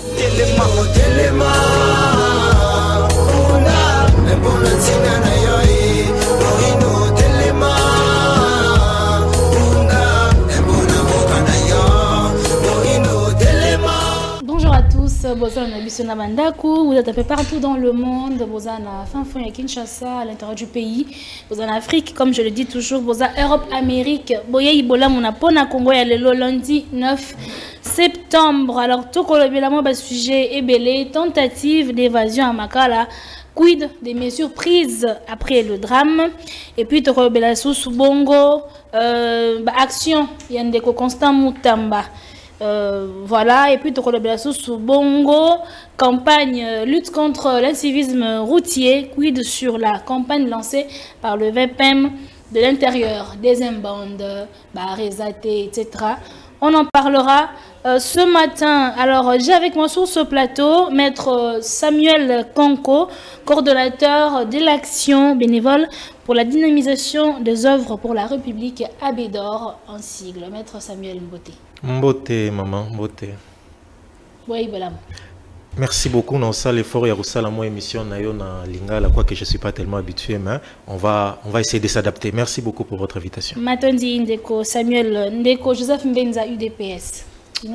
Vous êtes un peu partout dans le monde, vous êtes à fin fond à Kinshasa, à l'intérieur du pays, vous êtes en Afrique, comme je le dis toujours, vous êtes en Europe, Amérique, vous êtes en Congo, le lundi 9 septembre. Alors, tout le sujet est belé, tentative d'évasion à Makala, quid des mesures prises après le drame, et puis tout le sous Bongo, action, il y a un déco constant Moutamba. Voilà, et puis sous Bongo, campagne lutte contre l'incivisme routier, quid sur la campagne lancée par le VPM de l'intérieur, des imbandes, Résaté, etc. On en parlera ce matin. Alors, j'ai avec moi sur ce plateau Maître Samuel Konko, coordonnateur de l'action bénévole pour la dynamisation des œuvres pour la République Abédor en sigle. Maître Samuel Mbote. Mbote, maman, Mbote. Oui, voilà. Merci beaucoup. Dans ça, l'effort, il y a la moi émission na Lingala, quoi que je ne suis pas tellement habitué, mais on va essayer de s'adapter. Merci beaucoup pour votre invitation. Matondi Ndeko, Samuel Ndeko, Joseph Mbenza, UDPS.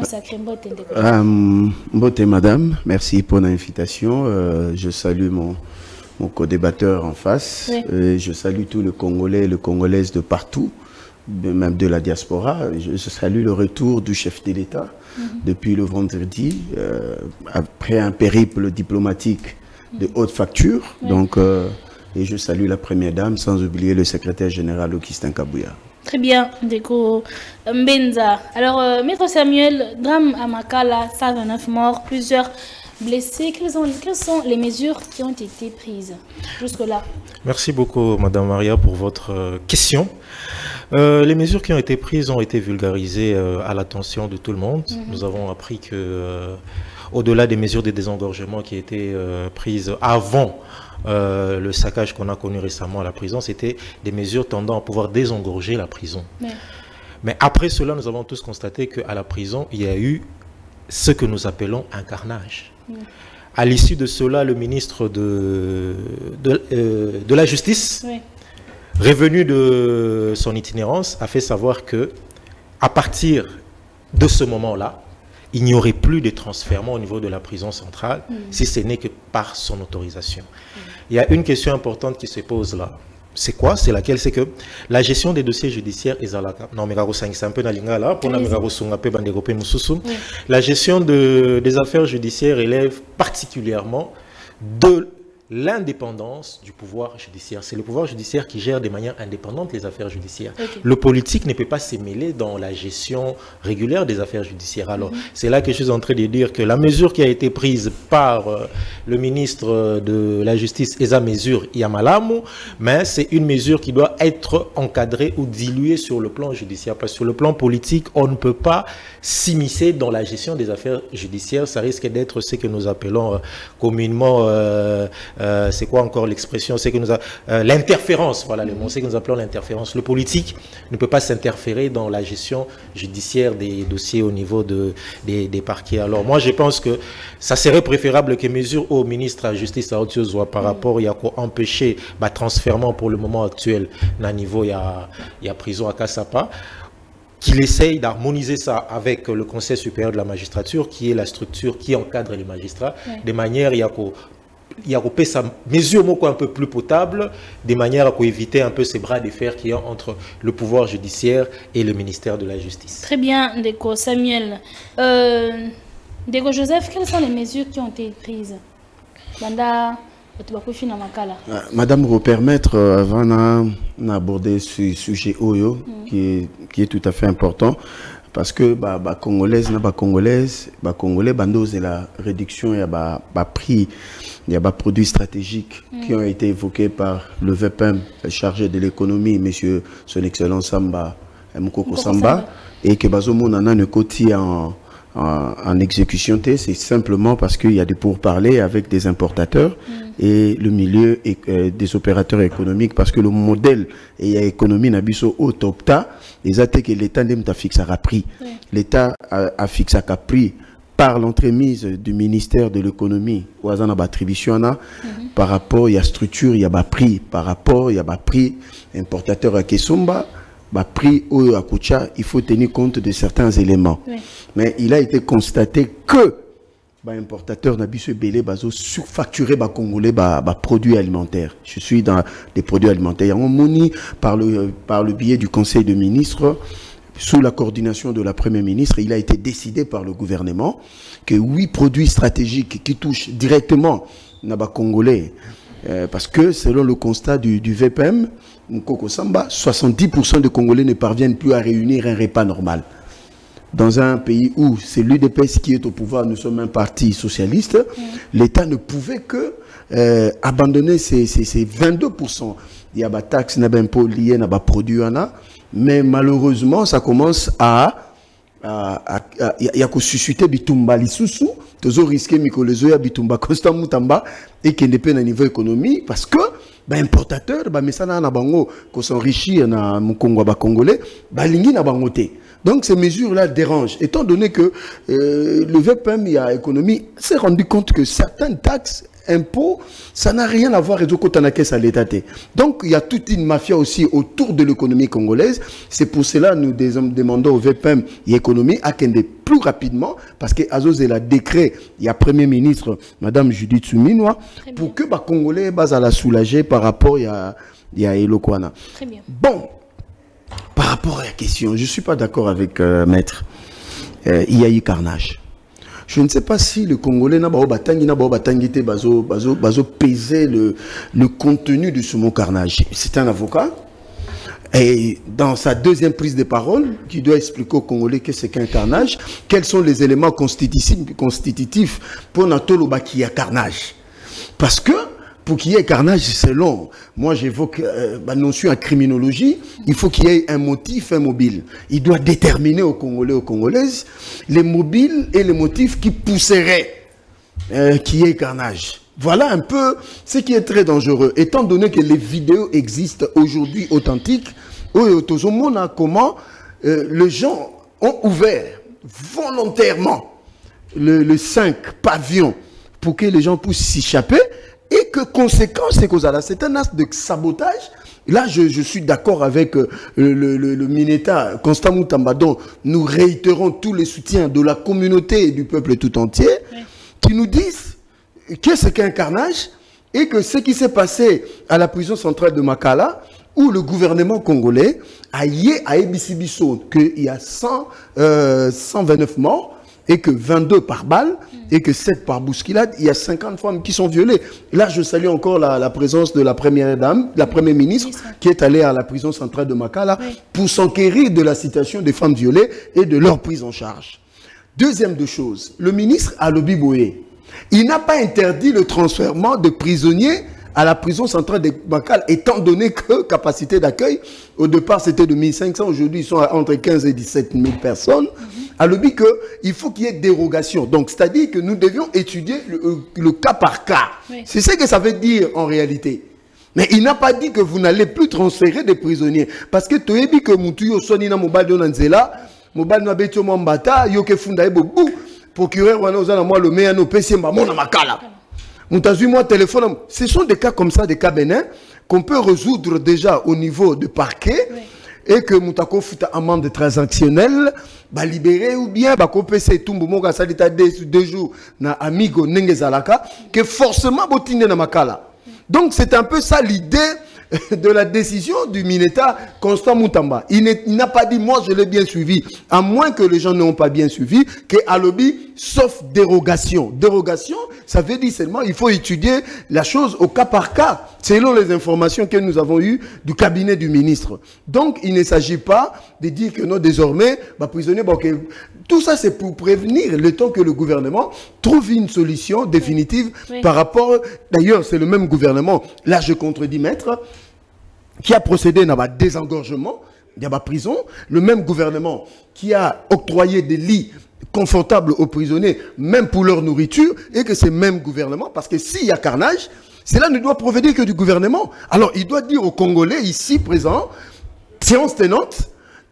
Mbote, madame, merci pour l'invitation. Je salue mon co-débatteur en face. Oui. Je salue tous les Congolais et les Congolaises de partout, même de la diaspora. Je salue le retour du chef de l'État depuis le vendredi, après un périple diplomatique de haute facture. Oui. Donc, et je salue la première dame, sans oublier le secrétaire général Augustin Kabouya. Très bien, Ndeko Mbenza. Alors, Maître Samuel, drame à Makala, 129 morts, plusieurs blessés. Quelles sont les mesures qui ont été prises jusque-là? Merci beaucoup, Madame Maria, pour votre question. Les mesures qui ont été prises ont été vulgarisées à l'attention de tout le monde. Nous avons appris que, au-delà des mesures de désengorgement qui étaient prises avant le saccage qu'on a connu récemment à la prison, c'était des mesures tendant à pouvoir désengorger la prison. Mais après cela, nous avons tous constaté qu'à la prison, il y a eu ce que nous appelons un carnage. À l'issue de cela, le ministre de la Justice, revenu de son itinérance, a fait savoir que à partir de ce moment-là, il n'y aurait plus de transfèrement au niveau de la prison centrale, si ce n'est que par son autorisation. Il y a une question importante qui se pose là. C'est quoi? C'est laquelle? C'est que la gestion des dossiers judiciaires est à la... Non, mais c'est un peu dans l'ingala, pour la gestion des affaires judiciaires élève particulièrement de l'indépendance du pouvoir judiciaire. C'est le pouvoir judiciaire qui gère de manière indépendante les affaires judiciaires. Le politique ne peut pas se mêler dans la gestion régulière des affaires judiciaires. Alors, c'est là que je suis en train de dire que la mesure qui a été prise par le ministre de la Justice est à mesure Yamalamu, mais c'est une mesure qui doit être encadrée ou diluée sur le plan judiciaire. Parce que sur le plan politique, on ne peut pas s'immiscer dans la gestion des affaires judiciaires. Ça risque d'être ce que nous appelons communément... c'est quoi encore l'expression? C'est que nous l'interférence, voilà le mot, c'est que nous appelons l'interférence. Le politique ne peut pas s'interférer dans la gestion judiciaire des dossiers au niveau des parquets. Alors moi je pense que ça serait préférable que mesure au ministre de la Justice à autre chose par rapport à empêcher le transfèrement pour le moment actuel à niveau il y a prison à Kassapa, qu'il essaye d'harmoniser ça avec le Conseil supérieur de la magistrature qui est la structure qui encadre les magistrats de manière il y a sa mesure un peu plus potable, de manière à éviter un peu ces bras de fer qu'il y a entre le pouvoir judiciaire et le ministère de la Justice. Très bien, Ndeko Samuel. Ndeko Joseph, quelles sont les mesures qui ont été prises? Madame, vous permettre, avant d'aborder ce sujet OYO, qui est tout à fait important, parce que Congolais, Congolais, c'est la réduction, il y a prix, il y a des produits stratégiques qui ont été évoqués par le VPM, chargé de l'économie, monsieur son excellence Samba, Mukoko Samba, et que Bazomo Nana ne cotie en exécution, c'est simplement parce qu'il y a des pourparlers avec des importateurs et le milieu des opérateurs économiques, parce que le modèle et l'économie n'abisso au topta, les attaques que l'État n'a pas fixé à prix. L'État a fixé à prix par l'entremise du ministère de l'économie, par rapport, il y a structure, il y a prix, par rapport, il y a prix importateur à Kesumba, prix au Akucha, il faut tenir compte de certains éléments. Oui. Mais il a été constaté que importateur n'a pas belé surfacturé congolais produits alimentaires. Je suis dans des produits alimentaires. On moni par le biais du Conseil de ministres, sous la coordination de la Première ministre, il a été décidé par le gouvernement que 8 produits stratégiques qui touchent directement les Congolais, parce que selon le constat du VPM, 70% des Congolais ne parviennent plus à réunir un repas normal. Dans un pays où c'est l'UDPS qui est au pouvoir, nous sommes un parti socialiste, l'État ne pouvait que abandonner ces 22%. Il y a des taxes, des impôts liés à des produits, mais malheureusement, ça commence à susciter bitumba lisusu, toujours risqué mikolezo ya bitumba constant mutamba et qui n'est pas au niveau économie parce que importateur mais ça na bango ko s'enrichir na mukongo ba congolais balingi na bangote. Donc ces mesures là dérangent étant donné que le VPM il y a économie s'est rendu compte que certaines taxes impôts, ça n'a rien à voir avec le l'État. Donc, il y a toute une mafia aussi autour de l'économie congolaise. C'est pour cela que nous demandons au VPM et l'économie à qu'elle plus rapidement, parce que Azos est la décret, il y a Premier ministre, Madame Judith Souminoua, pour que les Congolais à la soulager par rapport à Elokwana. Très bien. Bon, par rapport à la question, je ne suis pas d'accord avec Maître. Il y a eu carnage. Je ne sais pas si le Congolais n'a pas pesé le contenu de ce mot carnage. C'est un avocat. Et dans sa deuxième prise de parole, qui doit expliquer aux Congolais que c'est qu'un carnage, quels sont les éléments constitutifs pour Natolo qu'il y a carnage. Parce que pour qu'il y ait carnage, c'est long. Moi, j'évoque la notion en criminologie. Il faut qu'il y ait un motif, un mobile. Il doit déterminer aux Congolais, aux Congolaises, les mobiles et les motifs qui pousseraient qu'il y ait carnage. Voilà un peu ce qui est très dangereux. Étant donné que les vidéos existent aujourd'hui authentiques, comment les gens ont ouvert volontairement le 5 pavillons pour que les gens puissent s'échapper. Et que conséquence, c'est un acte de sabotage. Là, je suis d'accord avec le Mineta, Constant Moutamba, dont nous réitérons tous les soutiens de la communauté et du peuple tout entier, qui nous disent que c'est qu'un carnage et que ce qui s'est passé à la prison centrale de Makala, où le gouvernement congolais a yé à Ebisibiso, qu'il y a 129 morts, et que 22 par balle, et que 7 par bousculade, il y a 50 femmes qui sont violées. Là, je salue encore la présence de la première dame, la première ministre, qui est allée à la prison centrale de Makala pour s'enquérir de la situation des femmes violées et de leur prise en charge. Deuxième de choses, le ministre Alobi Boye, il n'a pas interdit le transfèrement de prisonniers à la prison centrale de Makala, étant donné que capacité d'accueil, au départ c'était de 1500, aujourd'hui ils sont entre 15 et 17 000 personnes. À l'objet qu'il faut qu'il y ait dérogation. Donc, c'est-à-dire que nous devions étudier le cas par cas. Oui. C'est ce que ça veut dire en réalité. Mais il n'a pas dit que vous n'allez plus transférer des prisonniers. Parce que tu as dit que Moutuyo Sonina Mobile Nanzela, Mobile Nabeto Mambata, Yoke Fundae Bobu, procureur Wanozana moi le meilleur no PC Mamona Makala. Moutazu moi téléphone. Ce sont des cas comme ça, des cas bénins, qu'on peut résoudre déjà au niveau de parquet. Oui. Et que Moutako futa amende transactionnelle, bah libéré ou bien bah compensé tout moga salita 2 jours na amigo nengezalaka que forcément botine na makala. Donc c'est un peu ça l'idée de la décision du Mineta Constant Moutamba. Il n'a pas dit moi je l'ai bien suivi, à moins que les gens n'ont pas bien suivi, que Alobi sauf dérogation. Dérogation, ça veut dire seulement il faut étudier la chose au cas par cas, selon les informations que nous avons eues du cabinet du ministre. Donc il ne s'agit pas de dire que non désormais, bah, prisonniers, bah, okay. Tout ça c'est pour prévenir le temps que le gouvernement trouve une solution définitive par rapport, d'ailleurs c'est le même gouvernement, là je contredis maître, qui a procédé à un désengorgement de la prison, le même gouvernement qui a octroyé des lits confortables aux prisonniers, même pour leur nourriture, et que c'est même gouvernement, parce que s'il y a carnage, cela ne doit provenir que du gouvernement. Alors il doit dire aux Congolais ici présents, séance tenante,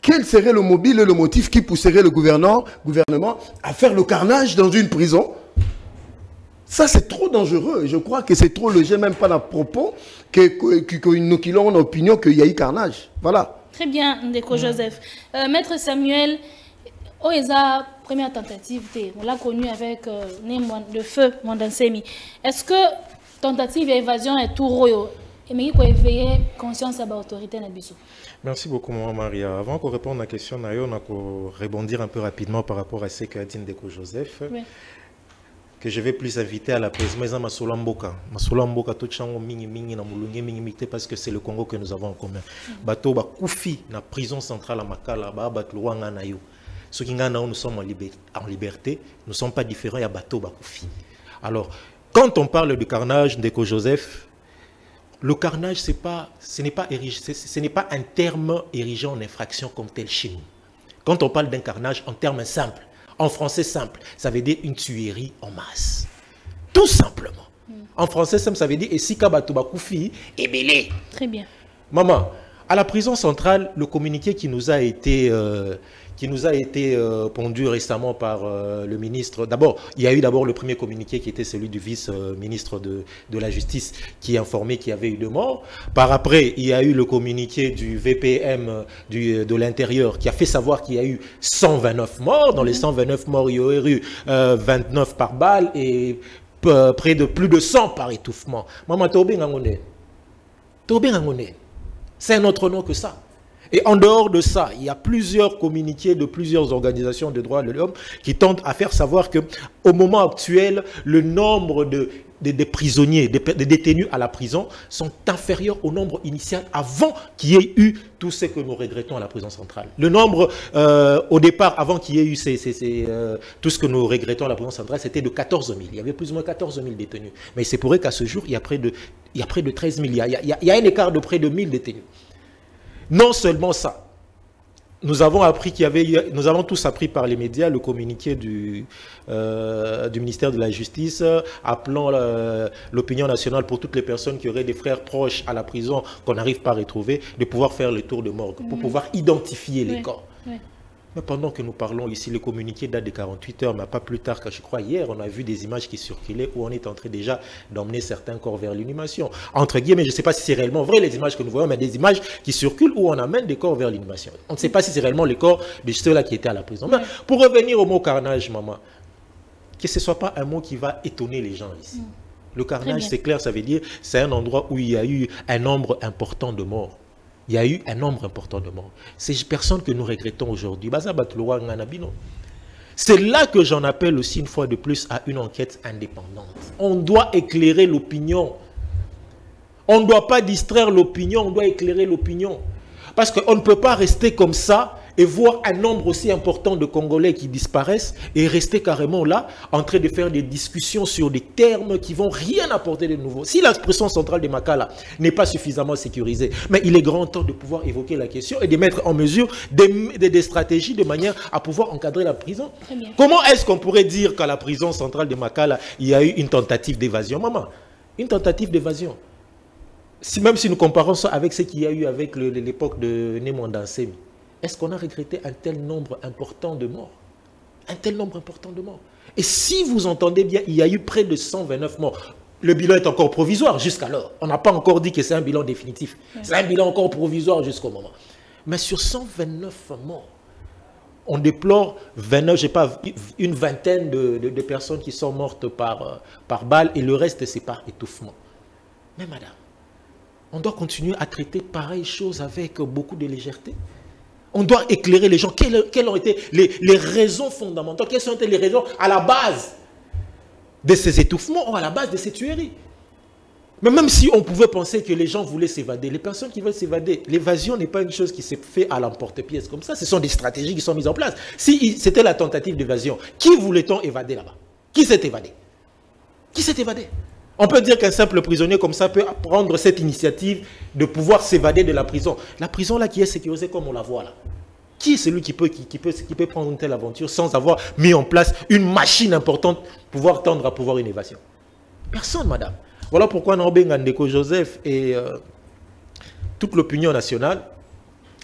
quel serait le mobile et le motif qui pousserait le gouvernement à faire le carnage dans une prison? Ça, c'est trop dangereux. Et je crois que c'est trop léger, même pas à propos, que nous qui avons l'opinion qu'il y a eu carnage. Voilà. Très bien, Ndeko Joseph. Maître Samuel, Oeza, première tentative, on l'a connu avec le feu Mwandansemi. Est-ce que tentative d'évasion est tout royo? Et mais il faut éveiller conscience à l'autorité Nabiso. Merci beaucoup, Maman Maria. Avant qu'on réponde à la question, on a rebondir un peu rapidement par rapport à ce qu'a dit Ndeko Joseph. Oui. Que je vais plus inviter à la présidence de Masoula Mboka. Masoula Mboka, tout chango mingi mingi na mulungi mingi mité parce que c'est le Congo que nous avons en commun. Bato ba koufi na prison centrale à Makala, ba batluanga na yo. Ceux qui nous sommes en liberté, nous ne sommes pas différents, il y a bateau ba koufi. Alors, quand on parle du carnage d'Eko Joseph, le carnage, ce n'est pas un terme érigé en infraction comme tel chez nous. Quand on parle d'un carnage en termes simples, en français simple, ça veut dire une tuerie en masse. Tout simplement. En français simple, ça veut dire « Esika batuba koufi et belé ». Très bien. Maman, à la prison centrale, le communiqué qui nous a été pondu récemment par le ministre. D'abord, il y a eu le premier communiqué qui était celui du vice-ministre de la Justice qui informait qu'il y avait eu 2 morts. Par après, il y a eu le communiqué du VPM de l'Intérieur qui a fait savoir qu'il y a eu 129 morts. Dans les 129 morts, il y aurait eu 29 par balle et près de plus de 100 par étouffement. Maman, Tobé Ngangone. C'est un autre nom que ça. Et en dehors de ça, il y a plusieurs communiqués de plusieurs organisations de droits de l'homme qui tentent à faire savoir qu'au moment actuel, le nombre de prisonniers, de détenus à la prison sont inférieurs au nombre initial avant qu'il y ait eu tout ce que nous regrettons à la prison centrale. Le nombre, au départ, avant qu'il y ait eu tout ce que nous regrettons à la prison centrale, c'était de 14 000. Il y avait plus ou moins 14 000 détenus. Mais c'est pour eux qu'à ce jour, il y a près de 13 000. Il y a un écart de près de 1000 détenus. Non seulement ça, nous avons tous appris par les médias le communiqué du ministère de la Justice appelant l'opinion nationale pour toutes les personnes qui auraient des frères proches à la prison qu'on n'arrive pas à retrouver, de pouvoir faire le tour de morgue, pour pouvoir identifier les corps. Oui. Mais pendant que nous parlons ici, le communiqué date de 48 heures, mais pas plus tard que je crois hier, on a vu des images qui circulaient où on est en train déjà d'emmener certains corps vers l'inhumation. Entre guillemets, je ne sais pas si c'est réellement vrai les images que nous voyons, mais des images qui circulent où on amène des corps vers l'inhumation. On ne sait pas si c'est réellement les corps de ceux-là qui étaient à la prison. Mais pour revenir au mot carnage, maman, que ce ne soit pas un mot qui va étonner les gens ici. Le carnage, c'est clair, ça veut dire c'est un endroit où il y a eu un nombre important de morts. Il y a eu un nombre important de morts. Ces personnes que nous regrettons aujourd'hui, c'est là que j'en appelle aussi une fois de plus à une enquête indépendante. On doit éclairer l'opinion. On ne doit pas distraire l'opinion, on doit éclairer l'opinion. Parce qu'on ne peut pas rester comme ça et voir un nombre aussi important de Congolais qui disparaissent et rester carrément là en train de faire des discussions sur des termes qui vont rien apporter de nouveau. Si la prison centrale de Makala n'est pas suffisamment sécurisée, mais il est grand temps de pouvoir évoquer la question et de mettre en mesure des stratégies de manière à pouvoir encadrer la prison. Comment est-ce qu'on pourrait dire qu'à la prison centrale de Makala, il y a eu une tentative d'évasion? Maman, une tentative d'évasion. Même si nous comparons ça avec ce qu'il y a eu avec l'époque de Mwandansemi, est-ce qu'on a regretté un tel nombre important de morts? Un tel nombre important de morts. Et si vous entendez bien, il y a eu près de 129 morts. Le bilan est encore provisoire jusqu'alors. On n'a pas encore dit que c'est un bilan définitif. C'est un bilan encore provisoire jusqu'au moment. Mais sur 129 morts, on déplore 29, je sais pas, une vingtaine de personnes qui sont mortes par balle et le reste, c'est par étouffement. Mais madame, on doit continuer à traiter pareille chose avec beaucoup de légèreté. On doit éclairer les gens. Quelles ont été les raisons fondamentales? Quelles ont été les raisons à la base de ces étouffements ou à la base de ces tueries? Mais même si on pouvait penser que les gens voulaient s'évader, les personnes qui veulent s'évader, l'évasion n'est pas une chose qui s'est faite à l'emporte-pièce comme ça. Ce sont des stratégies qui sont mises en place. Si c'était la tentative d'évasion, qui voulait-on évader là-bas? Qui s'est évadé? Qui s'est évadé? On peut dire qu'un simple prisonnier comme ça peut prendre cette initiative de pouvoir s'évader de la prison. La prison là qui est sécurisée comme on la voit là. Qui est celui qui peut prendre une telle aventure sans avoir mis en place une machine importante pour pouvoir tendre à pouvoir une évasion? Personne, madame. Voilà pourquoi Ndeko Joseph et toute l'opinion nationale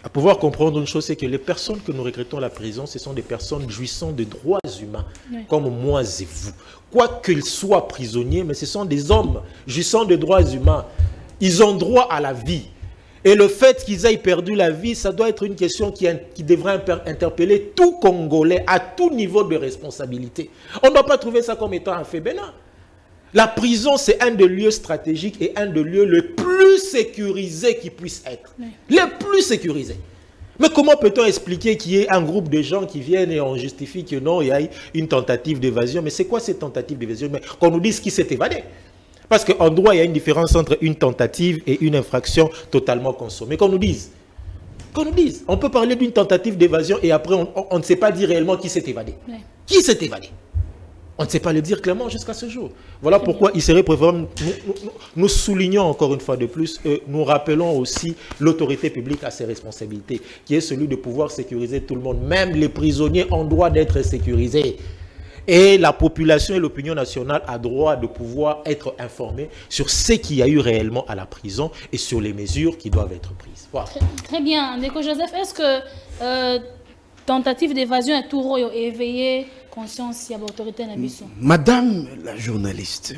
À pouvoir comprendre une chose, c'est que les personnes que nous regrettons à la prison, ce sont des personnes jouissant de droits humains, comme moi et vous. Quoi qu'ils soient prisonniers, mais ce sont des hommes jouissant de droits humains. Ils ont droit à la vie. Et le fait qu'ils aient perdu la vie, ça doit être une question qui devrait interpeller tout Congolais à tout niveau de responsabilité. On ne doit pas trouver ça comme étant un fait bénin. La prison, c'est un des lieux stratégiques et un des lieux les plus sécurisés qui puissent être. Les plus sécurisés. Mais comment peut-on expliquer qu'il y ait un groupe de gens qui viennent et on justifie que non, il y a une tentative d'évasion. Mais c'est quoi cette tentative d'évasion? Mais qu'on nous dise qui s'est évadé. Parce qu'en droit, il y a une différence entre une tentative et une infraction totalement consommée. Qu'on nous dise. Qu'on nous dise. On peut parler d'une tentative d'évasion et après, on ne sait pas dire réellement qui s'est évadé. Qui s'est évadé? On ne sait pas le dire clairement jusqu'à ce jour. Voilà pourquoi il serait préférable, nous soulignons encore une fois de plus, nous rappelons aussi l'autorité publique à ses responsabilités, qui est celui de pouvoir sécuriser tout le monde. Même les prisonniers ont droit d'être sécurisés. Et la population et l'opinion nationale a droit de pouvoir être informés sur ce qu'il y a eu réellement à la prison et sur les mesures qui doivent être prises. Voilà. Très bien. Ndeko Joseph, est-ce que tentative d'évasion est tout éveillé conscience et autorité dans mission? Madame la journaliste,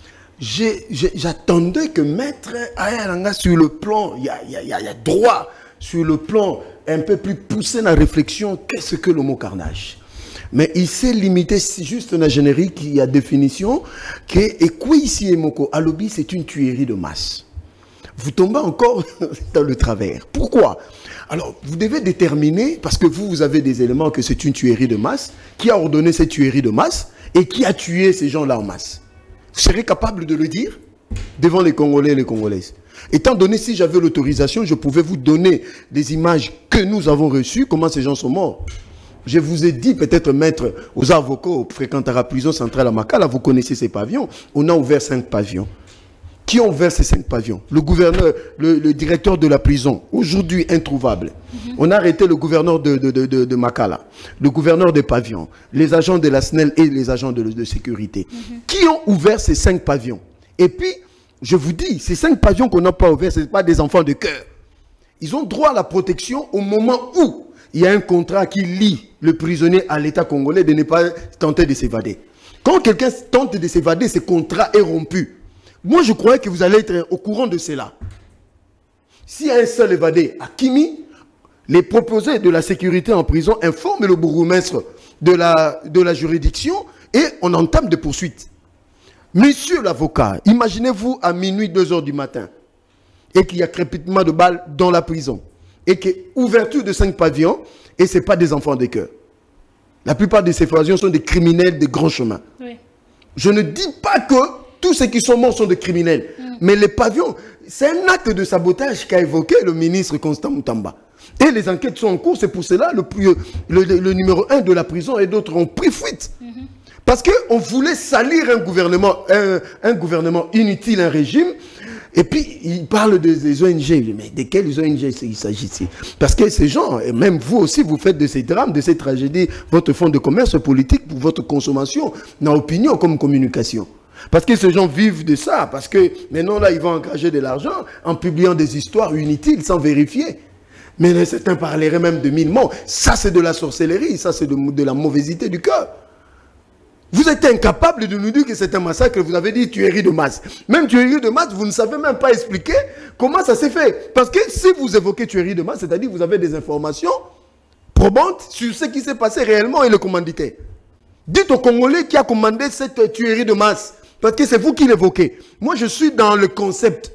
j'attendais que Maître Ayalanga sur le plan, il y a droit, sur le plan un peu plus poussé dans la réflexion, qu'est-ce que le mot carnage? Mais il s'est limité juste dans la générique, il y a définition, que et quoi ici et Moko, Alobi, c'est une tuerie de masse. Vous tombez encore dans le travers. Pourquoi? Alors, vous devez déterminer, parce que vous avez des éléments que c'est une tuerie de masse, qui a ordonné cette tuerie de masse et qui a tué ces gens-là en masse. Vous serez capable de le dire devant les Congolais et les Congolaises. Étant donné, si j'avais l'autorisation, je pouvais vous donner des images que nous avons reçues, comment ces gens sont morts. Je vous ai dit, peut-être maître, aux avocats, fréquentant la prison centrale à Makala, vous connaissez ces pavillons. On a ouvert 5 pavillons. Qui ont ouvert ces 5 pavillons? Le gouverneur, le directeur de la prison, aujourd'hui introuvable. On a arrêté le gouverneur de Makala, le gouverneur des pavillons, les agents de la SNEL et les agents de sécurité. Qui ont ouvert ces 5 pavillons? Et puis, je vous dis, ces 5 pavillons qu'on n'a pas ouverts, ce ne sont pas des enfants de cœur. Ils ont droit à la protection au moment où il y a un contrat qui lie le prisonnier à l'État congolais de ne pas tenter de s'évader. Quand quelqu'un tente de s'évader, ce contrat est rompu. Moi, je croyais que vous allez être au courant de cela. S'il y a un seul évadé à Kimi, les proposés de la sécurité en prison informent le bourgmestre de la juridiction et on entame des poursuites. Monsieur l'avocat, imaginez-vous à minuit, 2 h du matin, et qu'il y a crépitement de balles dans la prison, et qu'il y a ouverture de 5 pavillons, et ce n'est pas des enfants de cœur. La plupart de ces pavillons sont des criminels de grands chemins. Oui. Je ne dis pas que tous ceux qui sont morts sont des criminels. Mais les pavillons, c'est un acte de sabotage qu'a évoqué le ministre Constant Moutamba. Et les enquêtes sont en cours, c'est pour cela le numéro 1 de la prison et d'autres ont pris fuite. Parce qu'on voulait salir un gouvernement inutile, un régime. Et puis, il parle des ONG. Mais de quelles ONG il s'agit ici? Parce que ces gens, et même vous aussi, vous faites de ces drames, de ces tragédies, votre fonds de commerce politique pour votre consommation, dans l'opinion comme communication. Parce que ces gens vivent de ça. Parce que maintenant, là, ils vont engager de l'argent en publiant des histoires inutiles sans vérifier. Mais certains parleraient même de 1000 morts. Ça, c'est de la sorcellerie. Ça, c'est de la mauvaiseté du cœur. Vous êtes incapable de nous dire que c'est un massacre. Vous avez dit tuerie de masse. Même tuerie de masse, vous ne savez même pas expliquer comment ça s'est fait. Parce que si vous évoquez tuerie de masse, c'est-à-dire que vous avez des informations probantes sur ce qui s'est passé réellement et le commanditaire. Dites au Congolais qui a commandé cette tuerie de masse. Parce que c'est vous qui l'évoquez. Moi, je suis dans le concept.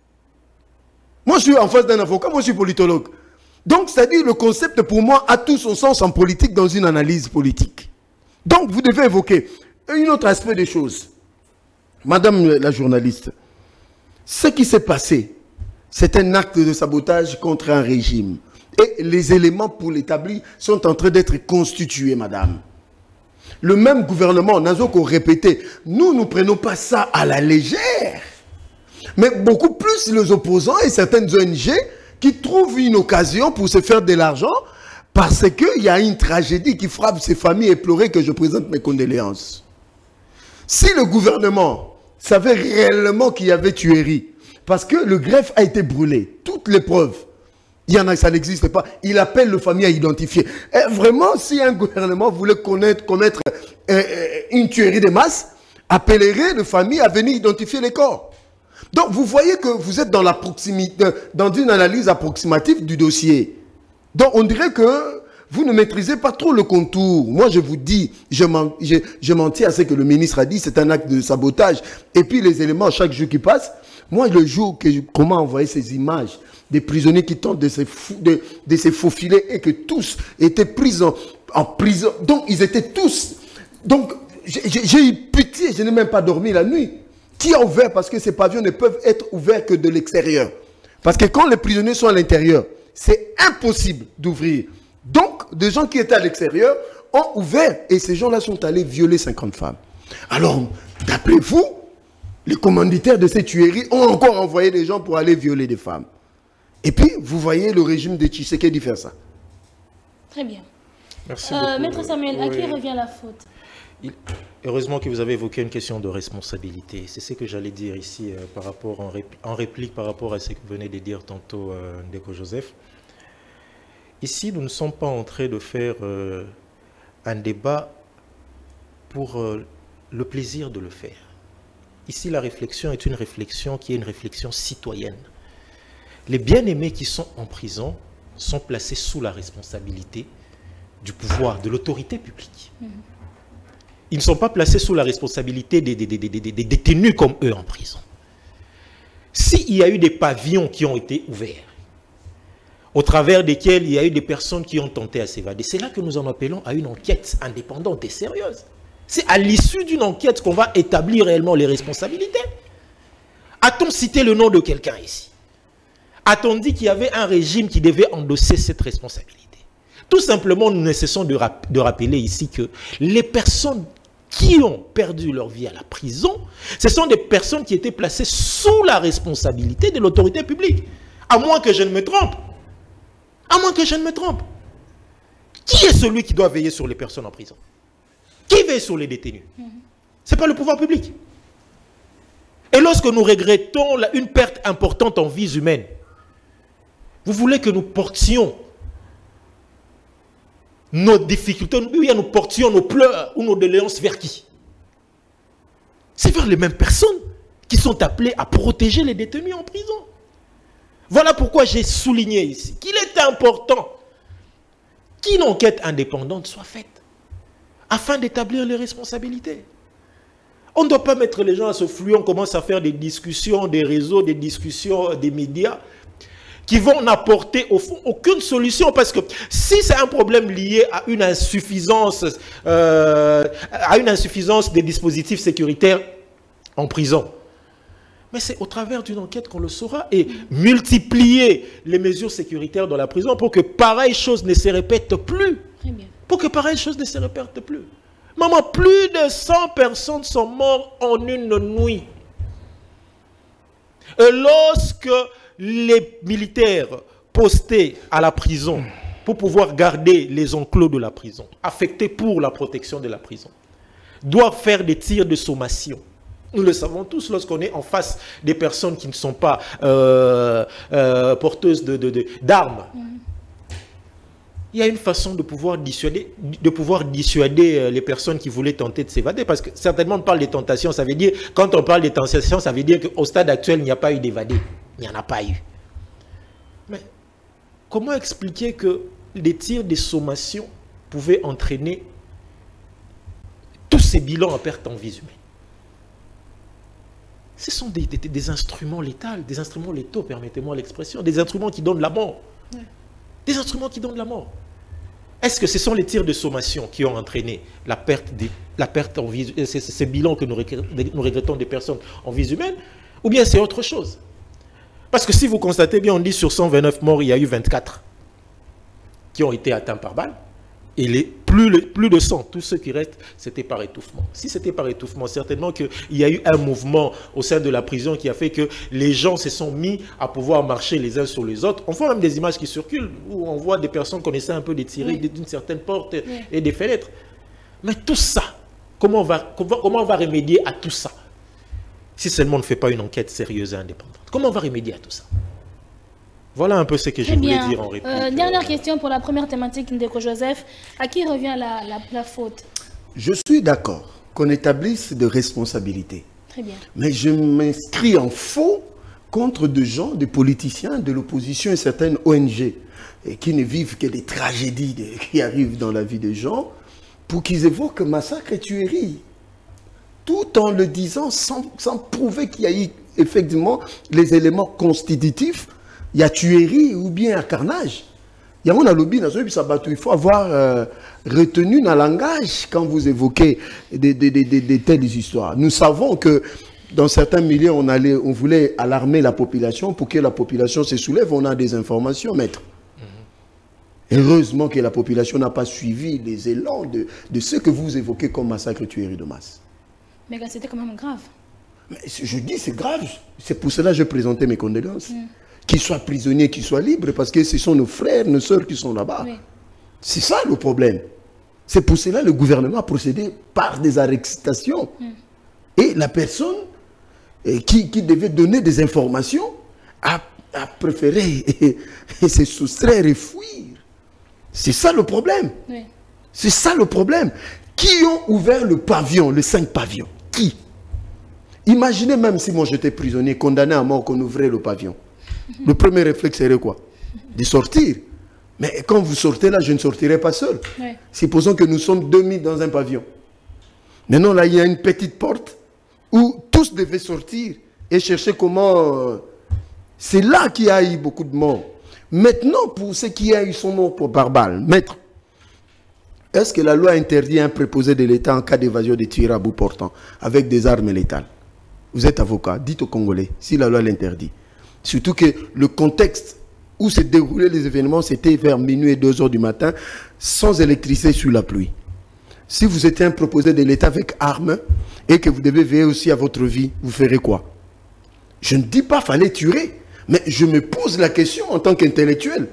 Moi, je suis en face d'un avocat, moi, je suis politologue. Donc, c'est-à-dire, le concept, pour moi, a tout son sens en politique, dans une analyse politique. Donc, vous devez évoquer un autre aspect des choses. Madame la journaliste, ce qui s'est passé, c'est un acte de sabotage contre un régime. Et les éléments pour l'établir sont en train d'être constitués, madame. Le même gouvernement, Nazoko répétait, nous ne prenons pas ça à la légère. Mais beaucoup plus les opposants et certaines ONG qui trouvent une occasion pour se faire de l'argent parce qu'il y a une tragédie qui frappe ces familles éplorées que je présente mes condoléances. Si le gouvernement savait réellement qu'il y avait tuerie, parce que le greffe a été brûlé, toutes les preuves, Il y en a, ça n'existe pas. Il appelle les familles à identifier. Et vraiment, si un gouvernement voulait commettre une tuerie de masse, appellerait les familles à venir identifier les corps. Donc, vous voyez que vous êtes dans la proximité, dans une analyse approximative du dossier. Donc, on dirait que vous ne maîtrisez pas trop le contour. Moi, je vous dis, je m'en tiens à ce que le ministre a dit, c'est un acte de sabotage. Et puis, les éléments, chaque jour qui passe, moi, le jour que comment envoyer ces images des prisonniers qui tentent de se faufiler et que tous étaient pris en prison. Donc, ils étaient tous... Donc, j'ai eu pitié, je n'ai même pas dormi la nuit. Qui a ouvert? Parce que ces pavillons ne peuvent être ouverts que de l'extérieur. Parce que quand les prisonniers sont à l'intérieur, c'est impossible d'ouvrir. Donc, des gens qui étaient à l'extérieur ont ouvert et ces gens-là sont allés violer 50 femmes. Alors, d'après vous, les commanditaires de ces tueries ont encore envoyé des gens pour aller violer des femmes. Et puis, vous voyez le régime de Tshisekedi faire ça. Très bien. Merci beaucoup. Maître Samuel, à qui revient la faute? Heureusement que vous avez évoqué une question de responsabilité. C'est ce que j'allais dire ici par rapport en réplique par rapport à ce que venait de dire tantôt Ndeko Joseph. Ici, nous ne sommes pas en train de faire un débat pour le plaisir de le faire. Ici, la réflexion est une réflexion qui est une réflexion citoyenne. Les bien-aimés qui sont en prison sont placés sous la responsabilité du pouvoir, de l'autorité publique. Ils ne sont pas placés sous la responsabilité des détenus comme eux en prison. S'il y a eu des pavillons qui ont été ouverts, au travers desquels il y a eu des personnes qui ont tenté à s'évader, c'est là que nous en appelons à une enquête indépendante et sérieuse. C'est à l'issue d'une enquête qu'on va établir réellement les responsabilités. A-t-on cité le nom de quelqu'un ici? A-t-on dit qu'il y avait un régime qui devait endosser cette responsabilité? Tout simplement, nous ne cessons de rappeler ici que les personnes qui ont perdu leur vie à la prison, ce sont des personnes qui étaient placées sous la responsabilité de l'autorité publique. À moins que je ne me trompe. À moins que je ne me trompe. Qui est celui qui doit veiller sur les personnes en prison? Qui veille sur les détenus? Ce n'est pas le pouvoir public. Et lorsque nous regrettons une perte importante en vies humaines, vous voulez que nous portions nos difficultés, ou bien nous portions nos pleurs ou nos doléances vers qui? C'est vers les mêmes personnes qui sont appelées à protéger les détenus en prison. Voilà pourquoi j'ai souligné ici qu'il est important qu'une enquête indépendante soit faite afin d'établir les responsabilités. On ne doit pas mettre les gens à ce flux, on commence à faire des discussions, des réseaux, des discussions, des médias qui vont n'apporter au fond aucune solution, parce que si c'est un problème lié à une insuffisance des dispositifs sécuritaires en prison, mais c'est au travers d'une enquête qu'on le saura, et multiplier les mesures sécuritaires dans la prison pour que pareille chose ne se répète plus. Très bien. Pour que pareille chose ne se répète plus. Maman, plus de 100 personnes sont mortes en une nuit. Et lorsque les militaires postés à la prison pour pouvoir garder les enclos de la prison, affectés pour la protection de la prison, doivent faire des tirs de sommation. Nous le savons tous lorsqu'on est en face des personnes qui ne sont pas porteuses d'armes. Il y a une façon de pouvoir dissuader les personnes qui voulaient tenter de s'évader, parce que certainement on parle des tentations, ça veut dire, quand on parle des tentations, ça veut dire qu'au stade actuel, il n'y a pas eu d'évadés. Il n'y en a pas eu. Mais comment expliquer que les tirs de sommation pouvaient entraîner tous ces bilans à perte en vie humaine? Ce sont des instruments létaux, permettez-moi l'expression, des instruments qui donnent la mort. Ouais. Des instruments qui donnent la mort. Est-ce que ce sont les tirs de sommation qui ont entraîné la perte en vie, ces bilans que nous regrettons des personnes en vie humaine, ou bien c'est autre chose? Parce que si vous constatez bien, on dit sur 129 morts, il y a eu 24 qui ont été atteints par balle. Et plus de 100, tous ceux qui restent, c'était par étouffement. Si c'était par étouffement, certainement qu'il y a eu un mouvement au sein de la prison qui a fait que les gens se sont mis à pouvoir marcher les uns sur les autres. On voit même des images qui circulent où on voit des personnes qu'on essaie un peu de tirer d'une certaine porte et des fenêtres. Mais tout ça, comment on va remédier à tout ça ? Si seulement on ne fait pas une enquête sérieuse et indépendante. Comment on va remédier à tout ça? Voilà un peu ce que je voulais dire en réplique. Dernière question pour la première thématique, Ndeko Joseph. À qui revient la faute? Je suis d'accord qu'on établisse des responsabilités. Très bien. Mais je m'inscris en faux contre des gens, des politiciens, de l'opposition et certaines ONG et qui ne vivent que des tragédies qui arrivent dans la vie des gens pour qu'ils évoquent massacre et tuerie. Tout en le disant sans prouver qu'il y a eu effectivement les éléments constitutifs. Il y a tuerie ou bien carnage. Il y a un lobby, il faut avoir retenu dans le langage quand vous évoquez des telles histoires. Nous savons que dans certains milieux, on voulait alarmer la population pour que la population se soulève. On a des informations, maître. Heureusement que la population n'a pas suivi les élans de ce que vous évoquez comme massacre et tuerie de masse. Mais c'était quand même grave. Mais je dis c'est grave. C'est pour cela que je présentais mes condoléances. Qu'ils soient prisonniers, qu'ils soient libres, parce que ce sont nos frères, nos sœurs qui sont là-bas. Oui. C'est ça le problème. C'est pour cela que le gouvernement a procédé par des arrestations. Et la personne qui devait donner des informations a préféré se soustraire et fuir. C'est ça le problème. Oui. C'est ça le problème. Qui ont ouvert le pavillon, les 5 pavillons? Qui? Imaginez même si moi j'étais prisonnier, condamné à mort, qu'on ouvrait le pavillon. Le premier réflexe serait quoi? De sortir. Mais quand vous sortez là, je ne sortirai pas seul. Ouais. Supposons que nous sommes 2000 dans un pavillon. Maintenant, là, il y a une petite porte où tous devaient sortir et chercher comment... C'est là qu'il y a eu beaucoup de morts. Maintenant, pour ceux qui ont eu son mort par balle, maître, est-ce que la loi interdit un préposé de l'État en cas d'évasion de tirer à bout portant avec des armes létales? Vous êtes avocat, dites aux Congolais si la loi l'interdit. Surtout que le contexte où se déroulaient les événements, c'était vers minuit et 2 h du matin, sans électricité sous la pluie. Si vous étiez un proposé de l'État avec armes et que vous devez veiller aussi à votre vie, vous ferez quoi? Je ne dis pas qu'il fallait tuer, mais je me pose la question en tant qu'intellectuel.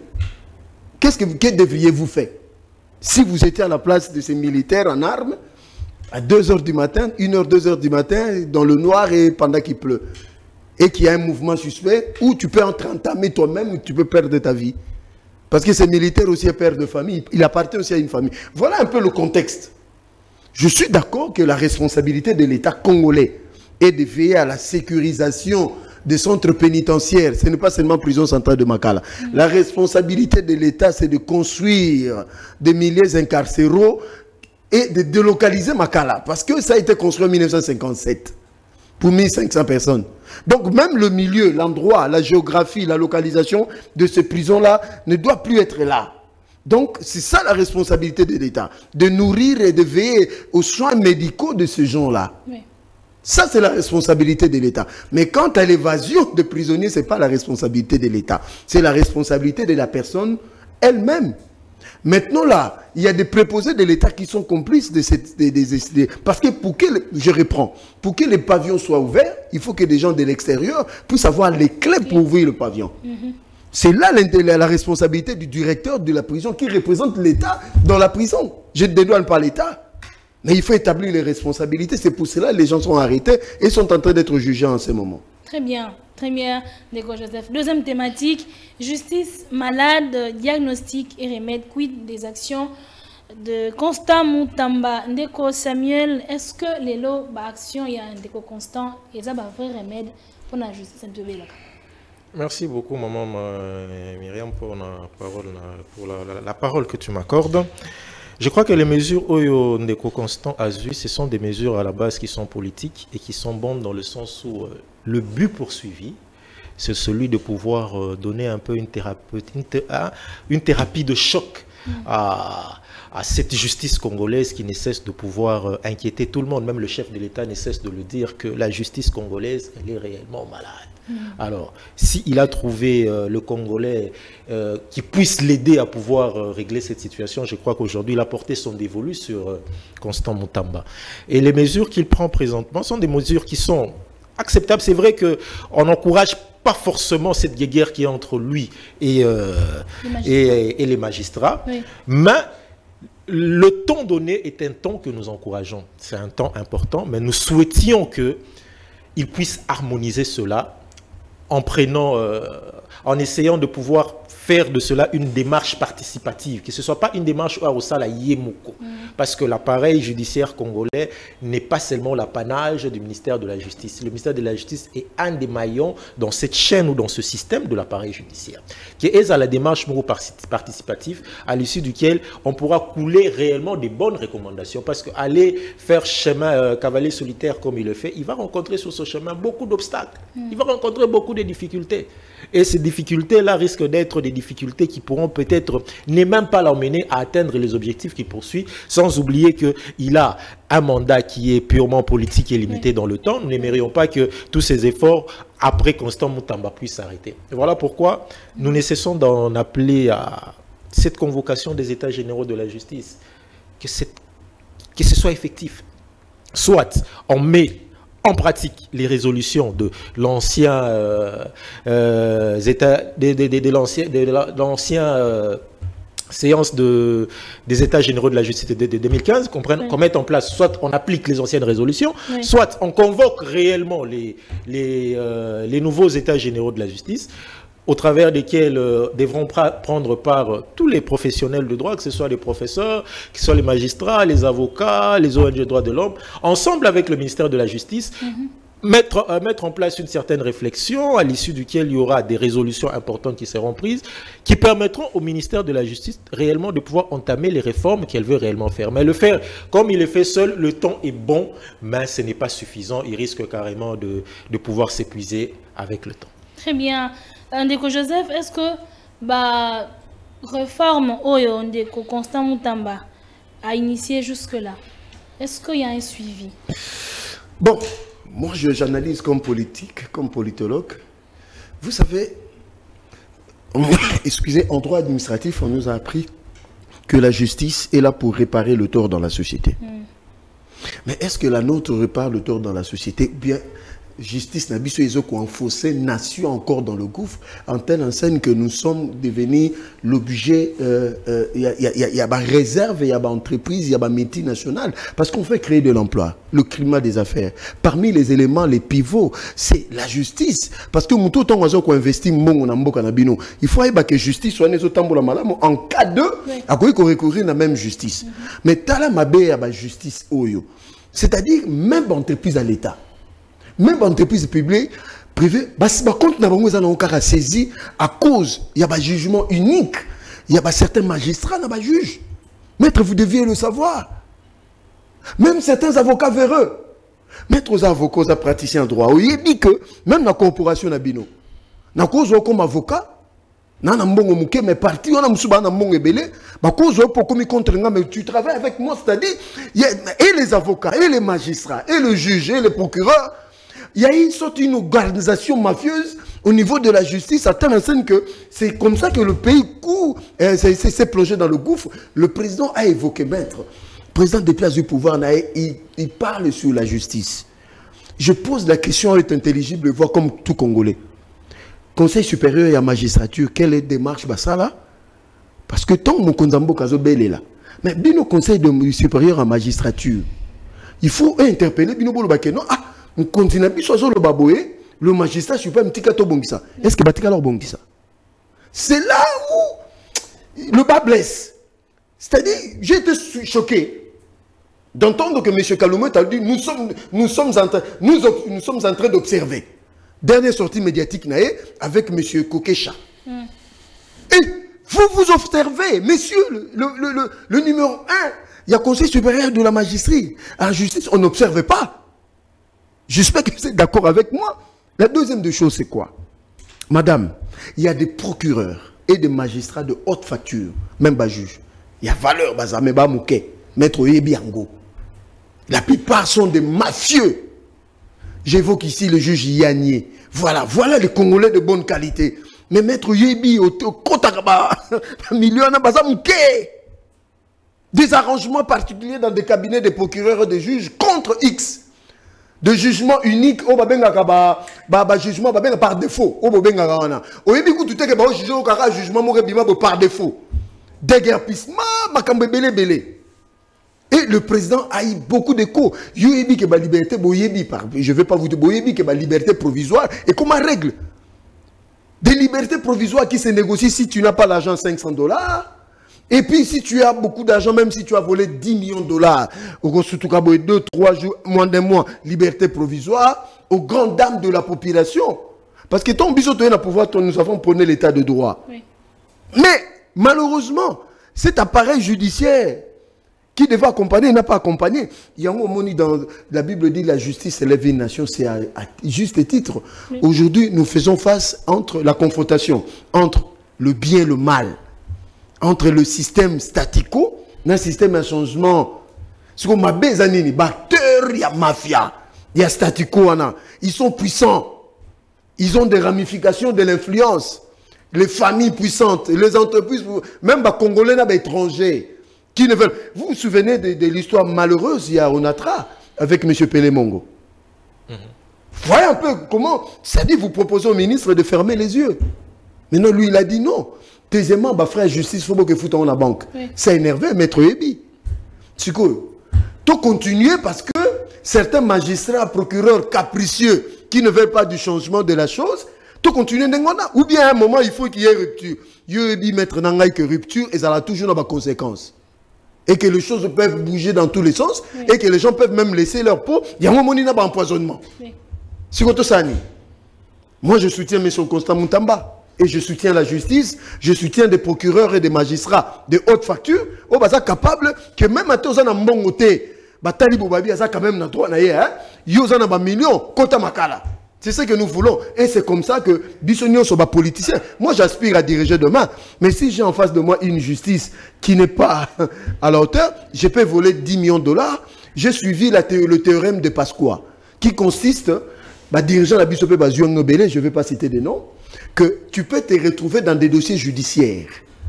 Que devriez-vous faire? Si vous étiez à la place de ces militaires en armes, à 2 h du matin, 1 h, 2 h du matin, dans le noir et pendant qu'il pleut, et qu'il y a un mouvement suspect où tu peux entamer toi-même, tu peux perdre ta vie. Parce que ces militaires aussi est père de famille, il appartient aussi à une famille. Voilà un peu le contexte. Je suis d'accord que la responsabilité de l'État congolais est de veiller à la sécurisation des centres pénitentiaires. Ce n'est pas seulement prison centrale de Makala. La responsabilité de l'État, c'est de construire des milliers incarcéraux et de délocaliser Makala. Parce que ça a été construit en 1957 pour 1500 personnes. Donc même le milieu, l'endroit, la géographie, la localisation de ces prisons-là ne doit plus être là. Donc c'est ça la responsabilité de l'État, de nourrir et de veiller aux soins médicaux de ces gens-là. Oui. Ça c'est la responsabilité de l'État. Mais quant à l'évasion de prisonniers, ce n'est pas la responsabilité de l'État. C'est la responsabilité de la personne elle-même. Maintenant là, il y a des préposés de l'État qui sont complices de cette... parce que pour que, je reprends, pour que les pavillons soient ouverts, il faut que des gens de l'extérieur puissent avoir les clés pour ouvrir le pavillon. C'est là la responsabilité du directeur de la prison qui représente l'État dans la prison. Je ne dédouane pas l'État, mais il faut établir les responsabilités. C'est pour cela que les gens sont arrêtés et sont en train d'être jugés en ce moment. Très bien, Ndeko Joseph. Deuxième thématique, justice, malade, diagnostic et remède. Quid des actions de Constant Moutamba? Ndeko Samuel, est-ce que les lots d'actions, il y a un Ndeko Constant, et ça va vrai remède pour la justice? Merci beaucoup, maman Myriam, pour la parole que tu m'accordes. Je crois que les mesures Oyo Ndeko Constant a vu, ce sont des mesures à la base qui sont politiques et qui sont bonnes dans le sens où le but poursuivi, c'est celui de pouvoir donner un peu une thérapie de choc à cette justice congolaise qui ne cesse de pouvoir inquiéter tout le monde. Même le chef de l'État ne cesse de le dire que la justice congolaise, elle est réellement malade. Alors, s'il a trouvé le Congolais qui puisse l'aider à pouvoir régler cette situation, je crois qu'aujourd'hui, il a porté son dévolu sur Constant Moutamba. Et les mesures qu'il prend présentement sont des mesures qui sont acceptables. C'est vrai qu'on n'encourage pas forcément cette guerre qui est entre lui et les magistrats, oui. Mais le temps donné est un temps que nous encourageons. C'est un temps important, mais nous souhaitions qu'il puisse harmoniser cela en prenant en essayant de pouvoir faire de cela une démarche participative, que ce ne soit pas une démarche au Sala Yemoko. Parce que l'appareil judiciaire congolais n'est pas seulement l'apanage du ministère de la Justice. Le ministère de la Justice est un des maillons dans cette chaîne ou dans ce système de l'appareil judiciaire, qui est à la démarche participative, à l'issue duquel on pourra couler réellement des bonnes recommandations. Parce qu'aller faire chemin cavalier solitaire comme il le fait, il va rencontrer sur ce chemin beaucoup d'obstacles. Il va rencontrer beaucoup de difficultés. Et ces difficultés-là risquent d'être des difficultés qui pourront peut-être ne même pas l'emmener à atteindre les objectifs qu'il poursuit, sans oublier qu'il a un mandat qui est purement politique et limité dans le temps. Nous n'aimerions pas que tous ces efforts, après Constant Moutamba, puissent s'arrêter. Et voilà pourquoi nous ne cessons d'en appeler à cette convocation des États généraux de la justice, que ce soit effectif. Soit on met en pratique les résolutions de l'ancien séance des États généraux de la justice de 2015, qu'on mette en place, soit on applique les anciennes résolutions, soit on convoque réellement les nouveaux États généraux de la justice, au travers desquels devront prendre part tous les professionnels de droit, que ce soit les professeurs, que ce soit les magistrats, les avocats, les ONG de droits de l'homme, ensemble avec le ministère de la Justice, mettre en place une certaine réflexion à l'issue duquel il y aura des résolutions importantes qui seront prises, qui permettront au ministère de la Justice réellement de pouvoir entamer les réformes qu'elle veut réellement faire. Mais le faire comme il est fait seul, le temps est bon, mais ce n'est pas suffisant. Il risque carrément de pouvoir s'épuiser avec le temps. Très bien. Ndeko Joseph, est-ce que la réforme Oyo Ndeko Constant Moutamba a initié jusque-là? Est-ce qu'il y a un suivi? Bon, moi j'analyse comme politique, comme politologue. Vous savez, excusez, en droit administratif, on nous a appris que la justice est là pour réparer le tort dans la société. Mais est-ce que la nôtre répare le tort dans la société? Bien, justice n'a pas enfoncé nation encore dans le gouffre, en telle enseigne que nous sommes devenus l'objet, il y a des réserves, il y a des entreprises, il y a des multinationales, parce qu'on fait créer de l'emploi, le climat des affaires. Parmi les éléments, les pivots, c'est la justice. Parce que tout le temps qu'on investit, il faut que justice soit en cas de, à quoi qu'on recourir à la même justice. Mais tala mabe y a justice oyo. C'est-à-dire, même entreprise à l'État, même entreprise privée, par contre, nous avons saisi à cause, il y a un jugement unique, il y a certains magistrats, il y a un juge. Maître, vous deviez le savoir. Même certains avocats véreux. Maître aux avocats, aux praticiens de droit, il dit que même la corporation Nabino, na cause comme avocat, mais parti, on a mais tu travailles avec moi, c'est-à-dire, et les avocats, et les magistrats, et le juge, et les procureurs, il y a une sorte d'organisation mafieuse au niveau de la justice, à telle enseigne que c'est comme ça que le pays court, s'est plongé dans le gouffre. Le président a évoqué, maître, le président des places du pouvoir, il parle sur la justice. Je pose la question, elle est intelligible, voir comme tout Congolais. Conseil supérieur et à magistrature, quelle est la démarche ça là? Parce que tant que mon Konzambo Kazobel est là, mais bien au conseil supérieur à magistrature, il faut interpeller Bino Bolobake. Non, on continue à le baboé, le magistrat supérieur me dit bongisa. Est-ce que Batika leur bongisa? C'est là où le bas blesse. C'est-à-dire, j'ai été choqué d'entendre que M. Kaloumet a dit nous sommes en train d'observer. Dernière sortie médiatique avec M. Kokesha. Et vous observez, messieurs, le numéro 1, il y a Conseil supérieur de la magistrature. En justice, on n'observe pas. J'espère que vous êtes d'accord avec moi. La deuxième des choses, c'est quoi? Madame, il y a des procureurs et des magistrats de haute facture, même pas juges. Il y a valeur, Bazameba Mouké, Maître Yebiango. La plupart sont des mafieux. J'évoque ici le juge Yanier. Voilà les Congolais de bonne qualité. Mais Maître Yebi, au Kotakaba, des arrangements particuliers dans des cabinets de procureurs et de juges contre X. De jugement unique, au jugement par défaut. Au Yebi, tout est jugement par défaut. Déguerpissement, belé. Et le président a eu beaucoup d'écho. Je ne vais pas vous dire que la liberté provisoire. Et comment règle? Des libertés provisoires qui se négocient si tu n'as pas l'argent, 500 $. Et puis si tu as beaucoup d'argent, même si tu as volé 10 millions $, au surtout 2, 3 jours, moins d'un mois, liberté provisoire, aux grandes dames de la population. Parce que ton bisou, tu as pouvoir, nous avons prôné l'état de droit. Oui. Mais malheureusement, cet appareil judiciaire qui devait accompagner n'a pas accompagné. Il y a un moment dans la Bible dit la justice élève une nation, c'est à juste titre. Oui. Aujourd'hui, nous faisons face entre la confrontation entre le bien et le mal, entre le système statico et un système à changement. Ce qu'on m'a besoin batteur, il y a mafia, il y a statico, ils sont puissants, ils ont des ramifications de l'influence. Les familles puissantes, les entreprises, même les Congolais, les étrangers, qui ne veulent... Vous vous souvenez de l'histoire malheureuse, il y a Onatra, avec M. Pélémongo. Voyez un peu comment, ça dit, vous proposez au ministre de fermer les yeux. Mais non, lui, il a dit non. Deuxièmement, frère justice, il faut que foute en la banque. Oui. Ça a énervé Maître Ebi. C'est quoi? Tout continuer parce que certains magistrats, procureurs capricieux, qui ne veulent pas du changement de la chose, tout continuer ou bien à un moment il faut qu'il y ait rupture. Il mettre dans que rupture et ça a toujours des conséquences. Et que les choses peuvent bouger dans tous les sens, oui. Et que les gens peuvent même laisser leur peau. Il y a un moment il y a un empoisonnement. Oui. C'est quoi tout ça? Moi je soutiens M. Constant Moutamba. Et je soutiens la justice, je soutiens des procureurs et des magistrats de haute facture, qui sont capables que même à tous les bon côté, Batali Bobabi a quand même droit à un million kota makala. C'est ce que nous voulons. Et c'est comme ça que Bissonio sont politiciens. Moi, j'aspire à diriger demain. Mais si j'ai en face de moi une justice qui n'est pas à la hauteur, je peux voler 10 millions de $. J'ai suivi le théorème de Pasqua, qui consiste, dirigeant la Bissopé Bazuang Nobelé, je ne vais pas citer des noms, que tu peux te retrouver dans des dossiers judiciaires.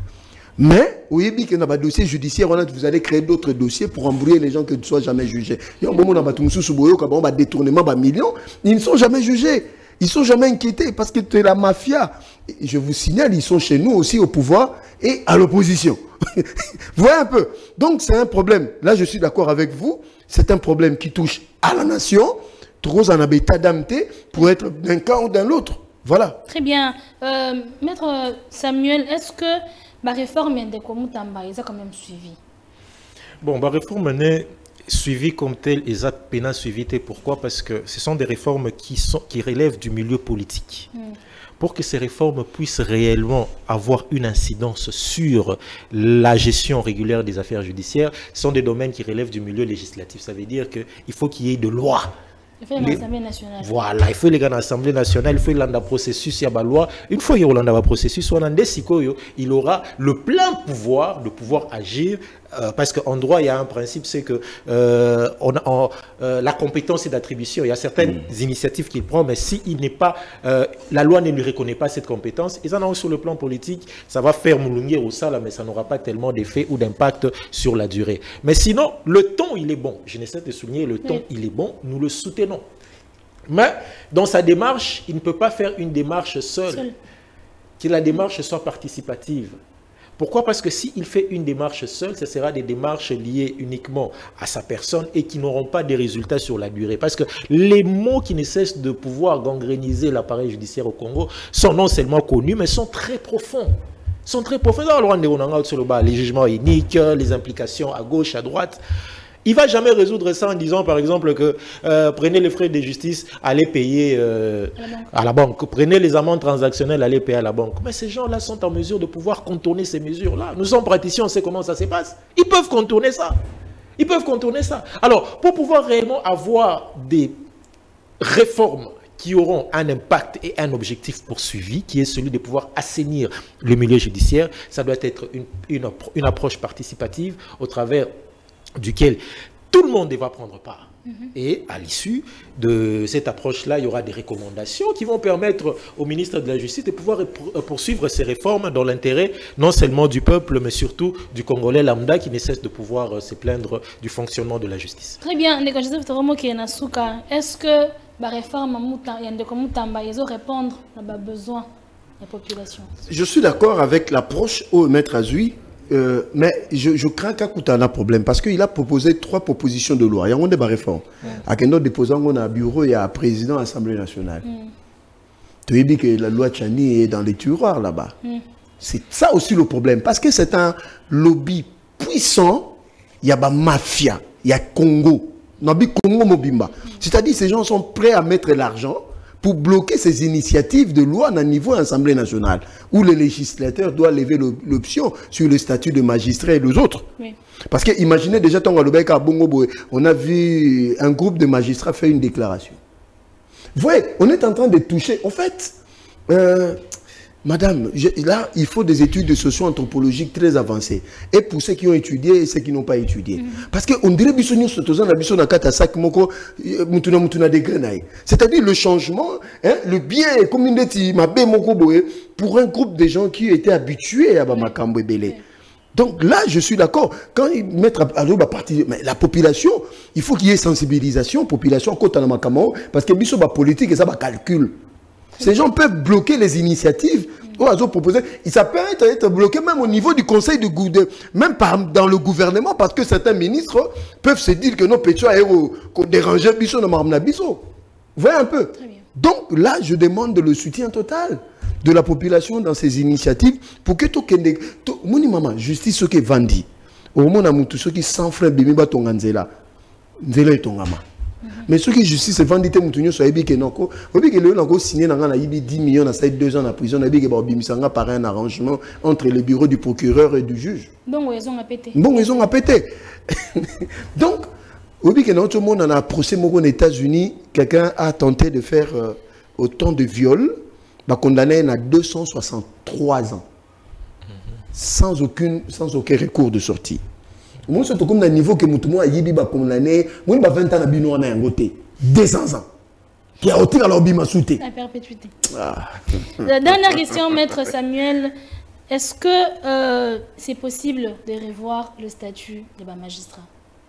Mais, vous voyez que dans les dossiers judiciaires, vous allez créer d'autres dossiers pour embrouiller les gens qui ne soient jamais jugés. Il y a un moment dans le détournement de millions, ils ne sont jamais jugés. Ils ne sont jamais inquiétés parce que c'est la mafia. Je vous signale, ils sont chez nous aussi au pouvoir et à l'opposition. Vous voyez un peu. Donc c'est un problème. Là, je suis d'accord avec vous. C'est un problème qui touche à la nation. Trop en habitat d'amté pour être d'un camp ou d'un autre. Voilà. Très bien. Maître Samuel, est-ce que la réforme de Komutamba est quand même suivie? Bon, la réforme n'est suivie comme telle, et peine suivie. Pourquoi? Parce que ce sont des réformes qui relèvent du milieu politique. Pour que ces réformes puissent réellement avoir une incidence sur la gestion régulière des affaires judiciaires, ce sont des domaines qui relèvent du milieu législatif. Ça veut dire qu'il faut qu'il y ait de lois. Il faut l'Assemblée nationale. Voilà, il faut les gars dans l'Assemblée nationale, il faut le processus, il y a la loi. Une fois qu'il y a le processus, il aura le plein pouvoir de pouvoir agir. Parce qu'en droit, il y a un principe, c'est que la compétence est d'attribution. Il y a certaines initiatives qu'il prend, mais si il n'est pas, la loi ne lui reconnaît pas cette compétence, ils en ont sur le plan politique, ça va faire moulunguer au sale, mais ça n'aura pas tellement d'effet ou d'impact sur la durée. Mais sinon, le ton, il est bon. Je n'essaie de souligner, le ton, il est bon, nous le soutenons. Mais dans sa démarche, il ne peut pas faire une démarche seule. Que la démarche soit participative. Pourquoi? Parce que s'il fait une démarche seule, ce sera des démarches liées uniquement à sa personne et qui n'auront pas de résultats sur la durée. Parce que les mots qui ne cessent de pouvoir gangréniser l'appareil judiciaire au Congo sont non seulement connus, mais sont très profonds. Sont très profonds. Les jugements uniques, les implications à gauche, à droite. Il ne va jamais résoudre ça en disant, par exemple, que prenez les frais de justice, allez payer à la banque. Prenez les amendes transactionnelles, allez payer à la banque. Mais ces gens-là sont en mesure de pouvoir contourner ces mesures-là. Nous sommes praticiens, on sait comment ça se passe. Ils peuvent contourner ça. Ils peuvent contourner ça. Alors, pour pouvoir réellement avoir des réformes qui auront un impact et un objectif poursuivi, qui est celui de pouvoir assainir le milieu judiciaire, ça doit être une approche participative au travers duquel tout le monde devra prendre part. Et à l'issue de cette approche-là, il y aura des recommandations qui vont permettre au ministre de la Justice de pouvoir poursuivre ces réformes dans l'intérêt non seulement du peuple, mais surtout du Congolais lambda qui ne cesse de pouvoir se plaindre du fonctionnement de la justice. Très bien. Est-ce que la réforme ils ont répondre à leurs besoins de la population? Je suis d'accord avec l'approche au maître Azui. Mais je crains qu'il y ait un problème parce qu'il a proposé 3 propositions de loi. Il y a des réformes. À quel déposant on a un bureau et un président de l'Assemblée nationale. Tu as dit que la loi Tchani est dans les tiroirs là-bas. C'est ça aussi le problème. Parce que c'est un lobby puissant. Il y a la mafia, il y a Congo. Congo Mobimba. C'est-à-dire que ces gens sont prêts à mettre l'argent pour bloquer ces initiatives de loi à un niveau Assemblée nationale, où le législateur doit lever l'option sur le statut de magistrat et les autres. Oui. Parce que imaginez déjà, on a vu un groupe de magistrats faire une déclaration. Vous voyez, on est en train de toucher. En fait, madame, là, il faut des études de socio-anthropologiques très avancées. Et pour ceux qui ont étudié et ceux qui n'ont pas étudié. Parce qu'on dirait que c'est-à-dire le changement, hein, le bien, comme une pour un groupe de gens qui étaient habitués à Bamakambo et Belé. Donc là, je suis d'accord. Quand ils mettent à partir, mais la population, il faut qu'il y ait sensibilisation, population, parce que biso politique et ça va calcul. Ces gens peuvent bloquer les initiatives. Ça peut être bloqué même au niveau du conseil de gouvernement, même dans le gouvernement, parce que certains ministres peuvent se dire que nos pétitions ont dérangé biso dans Marmna biso. Vous voyez un peu. Donc là, je demande le soutien total de la population dans ces initiatives pour que tout moni maman justice ce qui vandi au moment où tout ce qui sans frère bimiba tonganzela nzela etongama mais ce qui justice vandi te mutunyo so ebi ke noko obi ke le nako signé na ngana yibi 10 millions na 2 ans en prison ebi ke ba bimisanga par un arrangement entre le bureau du procureur et du juge donc ils ont à péter donc obi ke notre monde na procès moko aux États-Unis quelqu'un a tenté de faire autant de viols condamné à 263 ans sans aucun recours de sortie. Moi, c'est comme un niveau que Moutoumou a dit condamné, moi, 20 ans à Bino en a 200 ans. Qui a ôté à l'obima souté. La perpétuité. La dernière question, Maître Samuel, est-ce que c'est possible de revoir le statut des magistrats?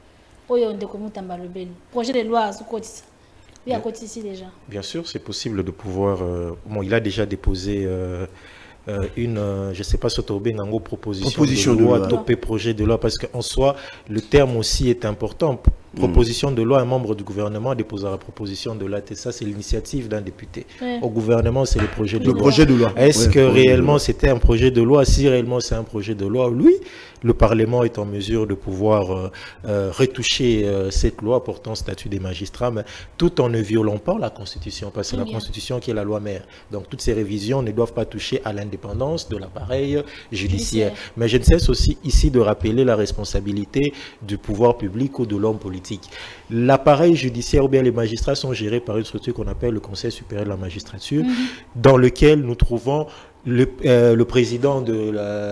Projet de loi à Soukotissa. Oui, à côté ici déjà. Bien sûr, c'est possible de pouvoir... bon, il a déjà déposé une, je ne sais pas, une proposition de loi, topé projet de loi, parce qu'en soi, le terme aussi est important. Proposition de loi, un membre du gouvernement déposera la proposition de loi. Et ça, c'est l'initiative d'un député. Au gouvernement, c'est le projet de loi. Est-ce que réellement c'était un projet de loi? Si réellement c'est un projet de loi, oui, le Parlement est en mesure de pouvoir retoucher cette loi portant statut des magistrats, mais tout en ne violant pas la Constitution, parce que c'est la Constitution qui est la loi mère. Donc toutes ces révisions ne doivent pas toucher à l'indépendance de l'appareil judiciaire. Mais je ne cesse aussi ici de rappeler la responsabilité du pouvoir public ou de l'homme politique. L'appareil judiciaire ou bien les magistrats sont gérés par une structure qu'on appelle le Conseil supérieur de la magistrature, dans lequel nous trouvons le président de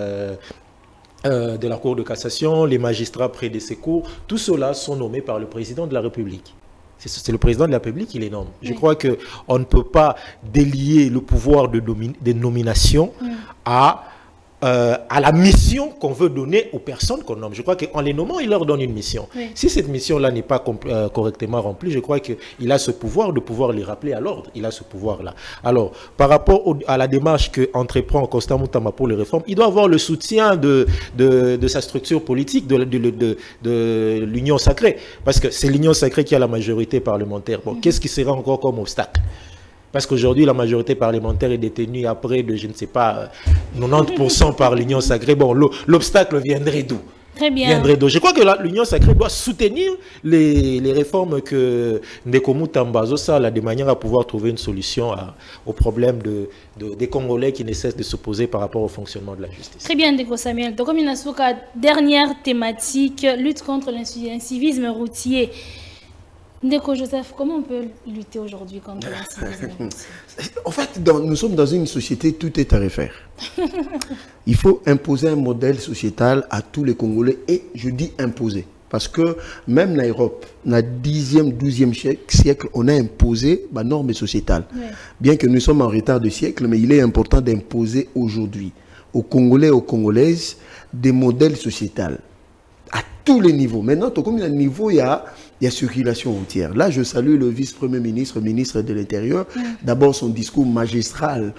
la Cour de cassation, les magistrats près de ces cours, tous ceux-là sont nommés par le président de la République. C'est le président de la République qui les nomme. Je crois qu'on ne peut pas délier le pouvoir de nomination à la mission qu'on veut donner aux personnes qu'on nomme. Je crois qu'en les nommant, il leur donne une mission. Si cette mission-là n'est pas correctement remplie, je crois qu'il a ce pouvoir de pouvoir les rappeler à l'ordre. Il a ce pouvoir-là. Alors, par rapport à la démarche qu'entreprend Constant Moutama pour les réformes, il doit avoir le soutien de sa structure politique, de l'Union sacrée. Parce que c'est l'Union sacrée qui a la majorité parlementaire. Bon, qu'est-ce qui sera encore comme obstacle? Parce qu'aujourd'hui, la majorité parlementaire est détenue à près de, je ne sais pas, 90% par l'Union sacrée. Bon, l'obstacle viendrait d'où? Très bien. Je crois que l'Union sacrée doit soutenir les réformes que Ndekomu Tambazo ça, de manière à pouvoir trouver une solution au problème des Congolais qui ne cessent de s'opposer par rapport au fonctionnement de la justice. Très bien, Ndeko Samuel. Donc, comme il y a dernière thématique, lutte contre l'incivisme routier. Ndeko Joseph, comment on peut lutter aujourd'hui contre l'incivisme? En fait, nous sommes dans une société, tout est à refaire. Il faut imposer un modèle sociétal à tous les Congolais, et je dis imposer. Parce que même en Europe, dans le 10e, 12e siècle, on a imposé la norme sociétale. Bien que nous sommes en retard de siècle, mais il est important d'imposer aujourd'hui aux Congolais, aux Congolaises, des modèles sociétals à tous les niveaux. Maintenant, comme il y a un niveau, il y a circulation routière. Là, je salue le vice-premier ministre, ministre de l'Intérieur. D'abord, son discours magistral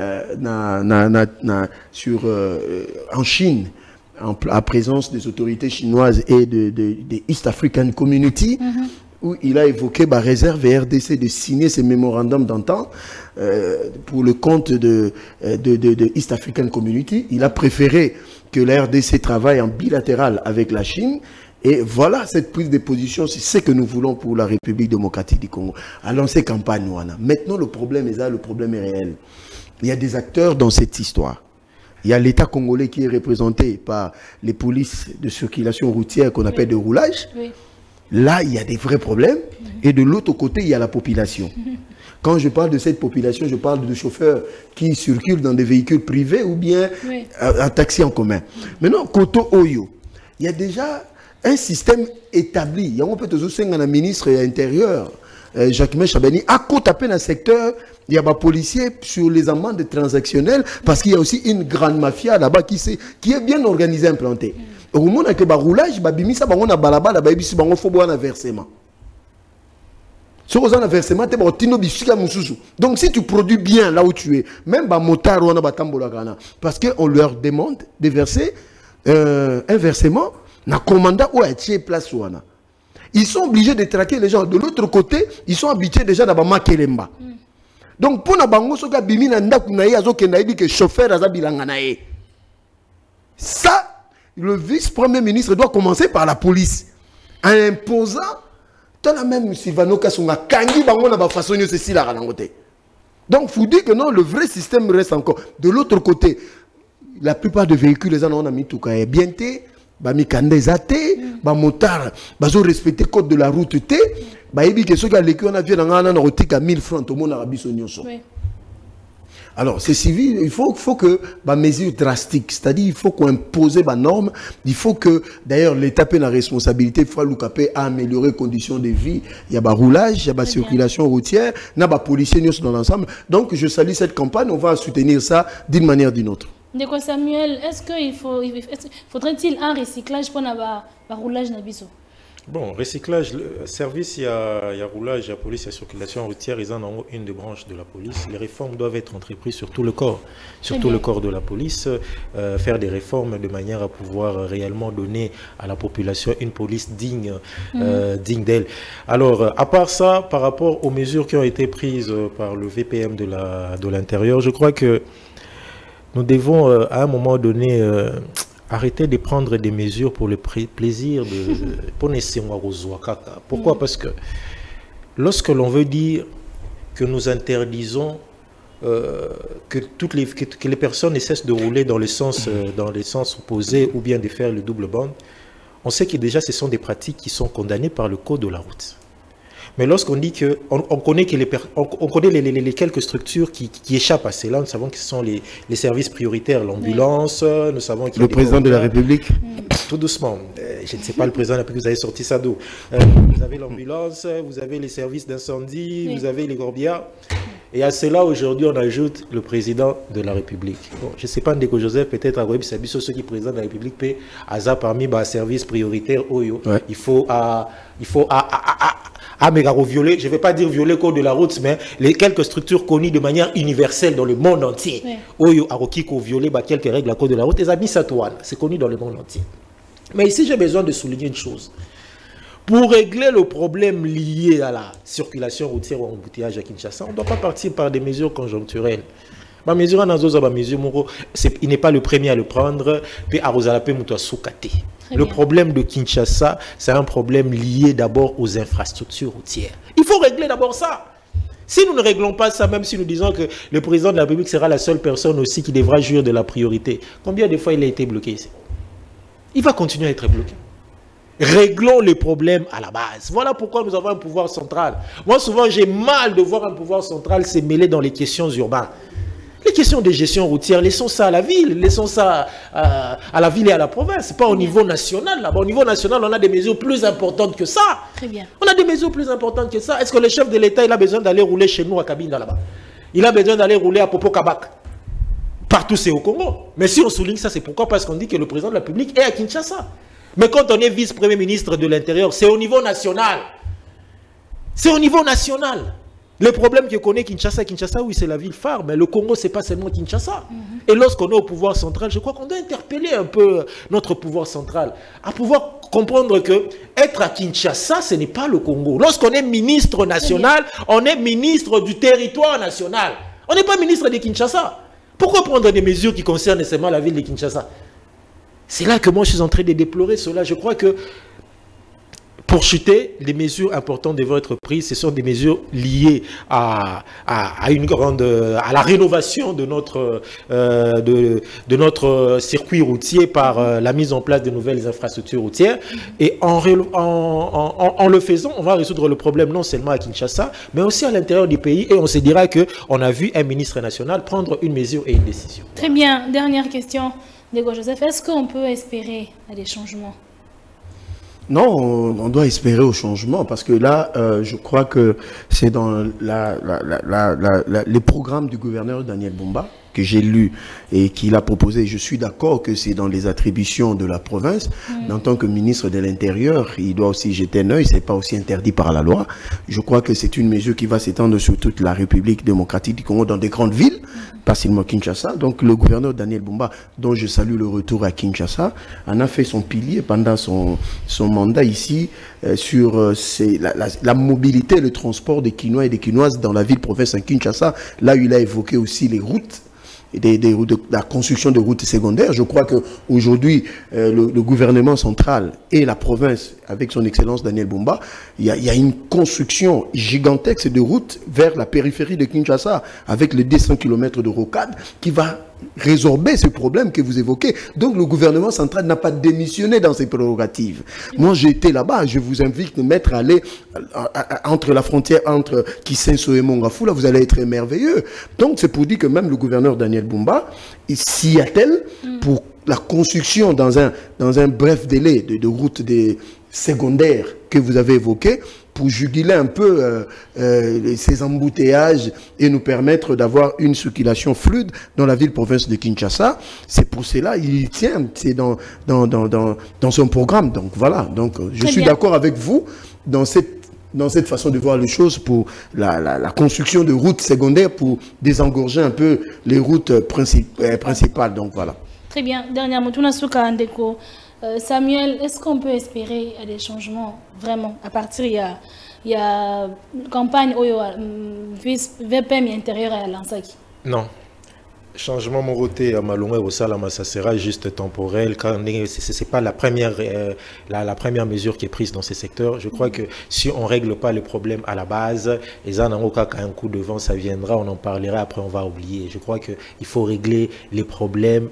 en Chine, en présence des autorités chinoises et de East African Community. où il a évoqué la réserve et RDC de signer ces mémorandums d'entente pour le compte de East African Community. Il a préféré que la RDC travaille en bilatéral avec la Chine. Et voilà, cette prise de position, c'est ce que nous voulons pour la République démocratique du Congo. À lancer campagne, maintenant, le problème est là, le problème est réel. Il y a des acteurs dans cette histoire. Il y a l'État congolais qui est représenté par les polices de circulation routière qu'on appelle de roulage. Oui. Là, il y a des vrais problèmes. Et de l'autre côté, il y a la population. Quand je parle de cette population, je parle de chauffeurs qui circulent dans des véhicules privés ou bien un taxi en commun. Maintenant, Koto Oyo, il y a déjà un système établi. Il y a un peu de ministre de l'Intérieur, Jacques Chabani, à côté dans le secteur, il y a des policiers sur les amendes transactionnelles parce qu'il y a aussi une grande mafia là-bas qui est bien organisée, implantée. Au moment où il y a un roulage, il y a un versement. Si vous avez un versement, donc si tu produis bien là où tu es, même les motards, parce qu'on leur demande de verser un versement, na commandant ou à place. Ils sont obligés de traquer les gens. De l'autre côté, ils sont habitués déjà dans Makelemba. Donc pour na bango soka bimi na ndaku na ye azoke na yebi que chauffeur azabilanga na ye. Ça, le vice-premier ministre doit commencer par la police en imposant tant la même Sylvano Kasonga kangi bango na ba façon yo ceci la rangote. Donc faut dire que non, le vrai système reste encore. De l'autre côté, la plupart des véhicules les en ont mis tout cas bien té. Bami kande zate, ba motard, bazo respecter code de la route té, ba yebi que ceux qui a l'écu on a vu dans un rotique à 1000 francs au monde arabe sonyoso. Alors c'est civil, il faut que ba mesure drastique, c'est-à-dire il faut qu'on impose ba norme, il faut que d'ailleurs l'État prenne la responsabilité, il faut l'UKP améliorer les conditions de vie, il y a ba roulage, il y a ba circulation routière, na ba policiers dans l'ensemble. Donc je salue cette campagne, on va soutenir ça d'une manière ou d'une autre. Ndeko Samuel, est-ce qu'il faudrait-il un recyclage pour le roulage nabiso? Bon, recyclage, service, il y a roulage, il y a police, il y a circulation routière, ils en ont une des branches de la police. Les réformes doivent être entreprises sur tout le corps, le corps de la police, faire des réformes de manière à pouvoir réellement donner à la population une police digne, digne d'elle. Alors, à part ça, par rapport aux mesures qui ont été prises par le VPM de l'Intérieur, je crois que nous devons, à un moment donné, arrêter de prendre des mesures pour le plaisir de... Pourquoi? Parce que lorsque l'on veut dire que nous interdisons que les personnes ne cessent de rouler dans le sens opposé ou bien de faire le double bande, on sait que déjà ce sont des pratiques qui sont condamnées par le code de la route. Mais lorsqu'on dit que on connaît les quelques structures qui échappent à cela, nous savons que ce sont les services prioritaires, l'ambulance, nous savons qu'il y a le président de la République. Tout doucement, je ne sais pas le président de la République, vous avez sorti ça d'où. Vous avez l'ambulance, vous avez les services d'incendie, vous avez les gorbias. Et à cela, aujourd'hui, on ajoute le président de la République. Bon, je ne sais pas, Ndeko Joseph, peut-être à Web Sabiso, ceux qui président de la République, paient à parmi les services prioritaires. Il faut violer, je ne vais pas dire violer le code de la route, mais les quelques structures connues de manière universelle dans le monde entier. Oyo Arokiko violer quelques règles à code de la route, c'est connu dans le monde entier. Mais ici, j'ai besoin de souligner une chose. Pour régler le problème lié à la circulation routière ou embouteillage à Kinshasa, on ne doit pas partir par des mesures conjoncturelles. Il n'est pas le premier à le prendre. Le problème de Kinshasa, c'est un problème lié d'abord aux infrastructures routières. Il faut régler d'abord ça. Si nous ne réglons pas ça, même si nous disons que le président de la République sera la seule personne aussi qui devra jouir de la priorité, combien de fois il a été bloqué ici? Il va continuer à être bloqué. Réglons les problèmes à la base. Voilà pourquoi nous avons un pouvoir central. Moi, souvent, j'ai mal de voir un pouvoir central se mêler dans les questions urbaines. Les questions de gestion routière, laissons ça à la ville, laissons ça à la ville et à la province, pas au niveau national. Là-bas, au niveau national, on a des mesures plus importantes que ça. Très bien. On a des mesures plus importantes que ça. Est-ce que le chef de l'État, il a besoin d'aller rouler chez nous à Kabinda là-bas? Il a besoin d'aller rouler à Popo Kabak. Partout, c'est au Congo. Mais si on souligne ça, c'est pourquoi? Parce qu'on dit que le président de la République est à Kinshasa. Mais quand on est vice-premier ministre de l'Intérieur, c'est au niveau national. C'est au niveau national. Les problèmes que connaît Kinshasa, oui, c'est la ville phare, mais le Congo, c'est pas seulement Kinshasa. Et lorsqu'on est au pouvoir central, je crois qu'on doit interpeller un peu notre pouvoir central, à pouvoir comprendre que être à Kinshasa, ce n'est pas le Congo. Lorsqu'on est ministre national, on est ministre du territoire national. On n'est pas ministre de Kinshasa. Pourquoi prendre des mesures qui concernent seulement la ville de Kinshasa? C'est là que moi, je suis en train de déplorer cela. Je crois que pour chuter, les mesures importantes devront être prises. Ce sont des mesures liées à la rénovation de notre circuit routier par la mise en place de nouvelles infrastructures routières. Et en le faisant, on va résoudre le problème non seulement à Kinshasa, mais aussi à l'intérieur du pays. Et on se dira qu'on a vu un ministre national prendre une mesure et une décision. Très bien. Dernière question, Ndeko Joseph. Est-ce qu'on peut espérer à des changements? Non, on doit espérer au changement parce que là, je crois que c'est dans les programmes du gouverneur Daniel Bumba que j'ai lu et qu'il a proposé. Je suis d'accord que c'est dans les attributions de la province. En tant que ministre de l'Intérieur, il doit aussi jeter un œil. C'est pas aussi interdit par la loi. Je crois que c'est une mesure qui va s'étendre sur toute la République démocratique du Congo, dans des grandes villes, pas seulement Kinshasa. Donc le gouverneur Daniel Bumba, dont je salue le retour à Kinshasa, en a fait son pilier pendant son mandat ici sur la mobilité et le transport des Kinois et des Kinoises dans la ville-province à Kinshasa. Là, il a évoqué aussi les routes. La construction de routes secondaires. Je crois qu'aujourd'hui, le gouvernement central et la province, avec son excellence Daniel Bumba, il y a une construction gigantesque de routes vers la périphérie de Kinshasa, avec les 200 km de rocade, qui va résorber ce problème que vous évoquez. Donc le gouvernement central n'a pas démissionné dans ses prérogatives. Moi j'ai été là-bas, je vous invite de mettre à aller entre la frontière entre Kisenso et Mongafou, vous allez être merveilleux. Donc c'est pour dire que même le gouverneur Daniel Bumba, il s'y attelle pour la construction dans un bref délai de routes secondaires que vous avez évoquées, pour juguler un peu ces embouteillages et nous permettre d'avoir une circulation fluide dans la ville-province de Kinshasa. C'est pour cela il tient, c'est dans son programme. Donc voilà, donc je suis d'accord avec vous dans cette façon de voir les choses pour la construction de routes secondaires pour désengorger un peu les routes principales. Donc voilà. Très bien. Dernièrement, Tunasuka Ndeko. Samuel, est-ce qu'on peut espérer des changements vraiment à partir il y a campagne VPM intérieur à Lansaki? Non. Changement Moroté à Malonga au Salama, ça sera juste temporel. Ce n'est pas la première mesure qui est prise dans ces secteurs. Je crois que si on ne règle pas le problème à la base, et ça, quand un coup de vent, ça viendra, on en parlera, après on va oublier. Je crois qu'il faut régler les problèmes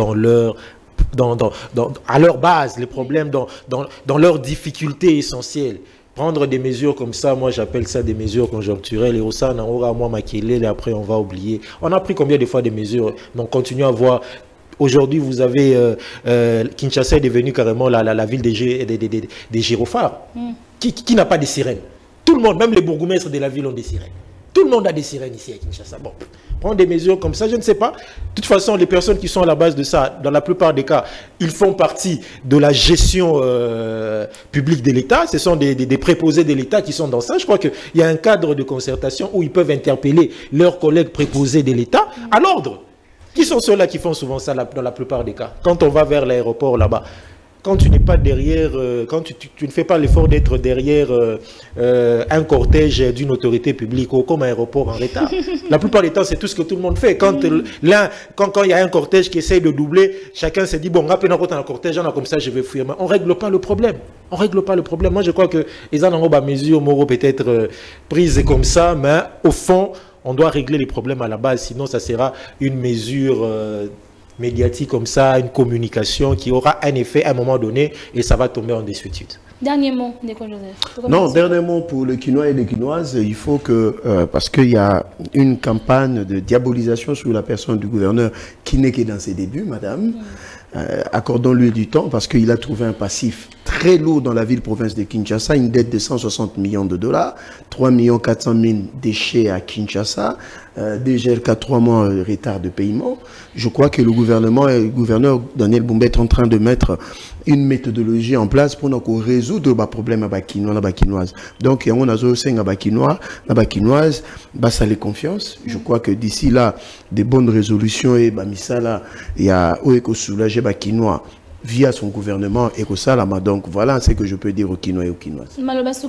à leur base, les problèmes dans leurs difficultés essentielles. Prendre des mesures comme ça, moi j'appelle ça des mesures conjoncturelles. Et au sein, après on va oublier. On a pris combien de fois des mesures? Donc continuons à voir. Aujourd'hui, vous avez Kinshasa est devenu carrément la ville des gyrophares. Qui n'a pas de sirènes? Tout le monde, même les bourgmestres de la ville ont des sirènes. Tout le monde a des sirènes ici à Kinshasa. Bon, prendre des mesures comme ça, je ne sais pas. De toute façon, les personnes qui sont à la base de ça, dans la plupart des cas, ils font partie de la gestion publique de l'État. Ce sont des préposés de l'État qui sont dans ça. Je crois qu'il y a un cadre de concertation où ils peuvent interpeller leurs collègues préposés de l'État à l'ordre. Qui sont ceux-là qui font souvent ça dans la plupart des cas? Quand on va vers l'aéroport là-bas, quand tu n'es pas derrière, quand tu ne fais pas l'effort d'être derrière un cortège d'une autorité publique ou comme un aéroport en retard. La plupart du temps, c'est tout ce que tout le monde fait. Quand il y a un cortège qui essaye de doubler, chacun se dit, bon, rapidement, quand on a un cortège, comme ça, je vais fuir. Mais on ne règle pas le problème. On ne règle pas le problème. Moi, je crois que les mesures moraux peut-être prises comme ça, mais au fond, on doit régler les problèmes à la base. Sinon, ça sera une mesure médiatique comme ça, une communication qui aura un effet à un moment donné et ça va tomber en désuétude. Dernier mot, Ndeko Joseph. Non, dernier mot pour les Quinois et les Quinoises. Il faut que, parce qu'il y a une campagne de diabolisation sur la personne du gouverneur qui n'est que dans ses débuts, madame. Accordons-lui du temps parce qu'il a trouvé un passif très lourd dans la ville-province de Kinshasa, une dette de 160 millions de dollars, 3 400 000 déchets à Kinshasa, DGRK 3 mois de retard de paiement. Je crois que le gouvernement et le gouverneur Daniel Bumba est en train de mettre une méthodologie en place pour nous résoudre les problèmes à Bakinois, Bakinoise. Donc, on a aussi un Bakinois, Bakinoise, ça les confiance. Je crois que d'ici là, des bonnes résolutions et Bamisala, il y a Oeko soulager Bakinois via son gouvernement et Salama. Donc voilà ce que je peux dire aux Kinois et aux Kinoises.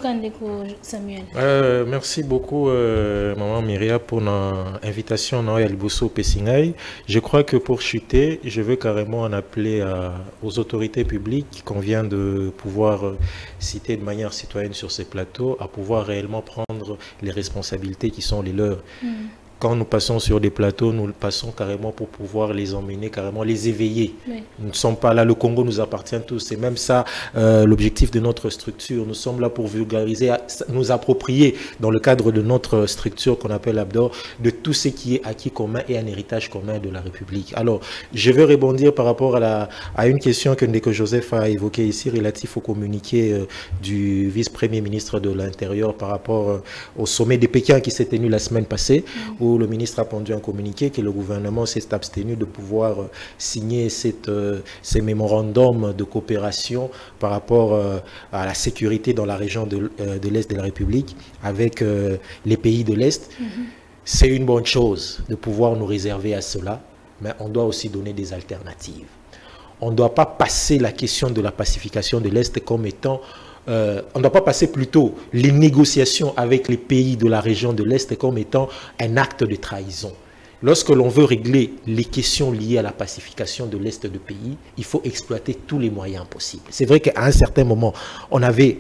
Samuel. Merci beaucoup, Maman Myria, pour l'invitation à Liboso Pessingaï. Je crois que pour chuter, je veux carrément en appeler aux autorités publiques qu'on vient de pouvoir citer de manière citoyenne sur ces plateaux, à pouvoir réellement prendre les responsabilités qui sont les leurs. Quand nous passons sur des plateaux, nous passons carrément pour pouvoir les emmener, carrément les éveiller. Oui. Nous ne sommes pas là, le Congo nous appartient tous. C'est même ça l'objectif de notre structure. Nous sommes là pour vulgariser, nous approprier dans le cadre de notre structure qu'on appelle Abdor, de tout ce qui est acquis commun et un héritage commun de la République. Alors, je vais rebondir par rapport à une question que Ndeko Joseph a évoquée ici, relatif au communiqué du vice-premier ministre de l'Intérieur par rapport au sommet de Pékin qui s'est tenu la semaine passée, où le ministre a pondu un communiqué que le gouvernement s'est abstenu de pouvoir signer ces mémorandums de coopération par rapport à la sécurité dans la région de l'Est de la République avec les pays de l'Est. C'est une bonne chose de pouvoir nous réserver à cela, mais on doit aussi donner des alternatives. On ne doit pas passer la question de la pacification de l'Est comme étant... on ne doit pas passer plutôt les négociations avec les pays de la région de l'Est comme étant un acte de trahison. Lorsque l'on veut régler les questions liées à la pacification de l'Est du pays, il faut exploiter tous les moyens possibles. C'est vrai qu'à un certain moment, on avait...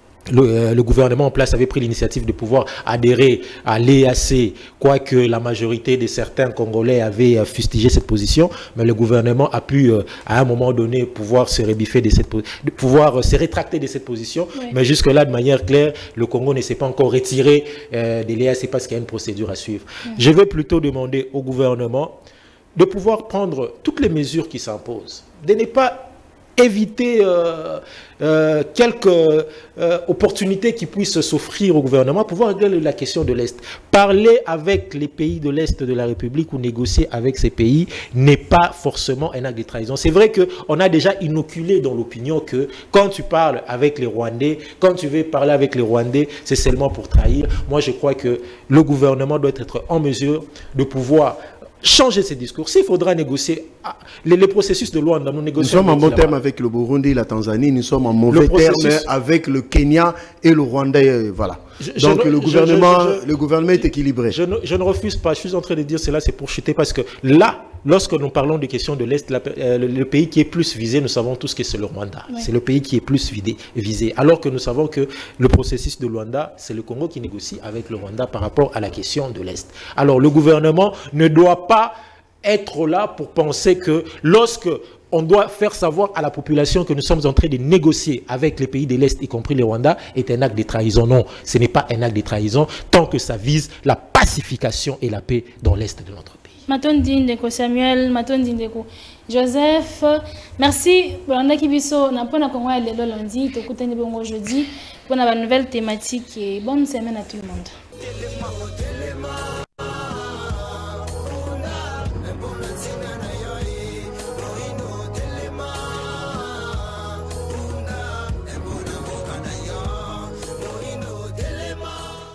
Le gouvernement en place avait pris l'initiative de pouvoir adhérer à l'EAC, quoique la majorité de certains Congolais avaient fustigé cette position, mais le gouvernement a pu à un moment donné pouvoir se rebiffer pouvoir se rétracter de cette position, oui. Mais jusque-là, de manière claire, le Congo ne s'est pas encore retiré de l'EAC parce qu'il y a une procédure à suivre. Oui. Je vais plutôt demander au gouvernement de pouvoir prendre toutes les mesures qui s'imposent, de ne pas éviter quelques opportunités qui puissent s'offrir au gouvernement, pouvoir régler la question de l'Est. Parler avec les pays de l'Est de la République ou négocier avec ces pays n'est pas forcément un acte de trahison. C'est vrai qu'on a déjà inoculé dans l'opinion que quand tu parles avec les Rwandais, quand tu veux parler avec les Rwandais, c'est seulement pour trahir. Moi, je crois que le gouvernement doit être en mesure de pouvoir changer ces discours. S'il faudra négocier les processus de loi, nous sommes en bon terme avec le Burundi et la Tanzanie, nous sommes en mauvais terme avec le Kenya et le Rwanda. Voilà. Donc le gouvernement est équilibré. Je ne refuse pas, je suis en train de dire cela, c'est pour chuter parce que là, lorsque nous parlons des questions de l'Est, le pays qui est plus visé, nous savons tous que c'est le Rwanda. Oui. C'est le pays qui est plus visé. Alors que nous savons que le processus de Luanda, c'est le Congo qui négocie avec le Rwanda par rapport à la question de l'Est. Alors le gouvernement ne doit pas être là pour penser que lorsque on doit faire savoir à la population que nous sommes en train de négocier avec les pays de l'Est, y compris le Rwanda, est un acte de trahison. Non, ce n'est pas un acte de trahison tant que ça vise la pacification et la paix dans l'Est de notre pays. Matondi Ndeko Samuel, Matondi Ndeko Joseph, merci. Pour la Kibiso, n'a pas le lundi, t'écoutez jeudi pour une nouvelle thématique et bonne semaine à tout le monde.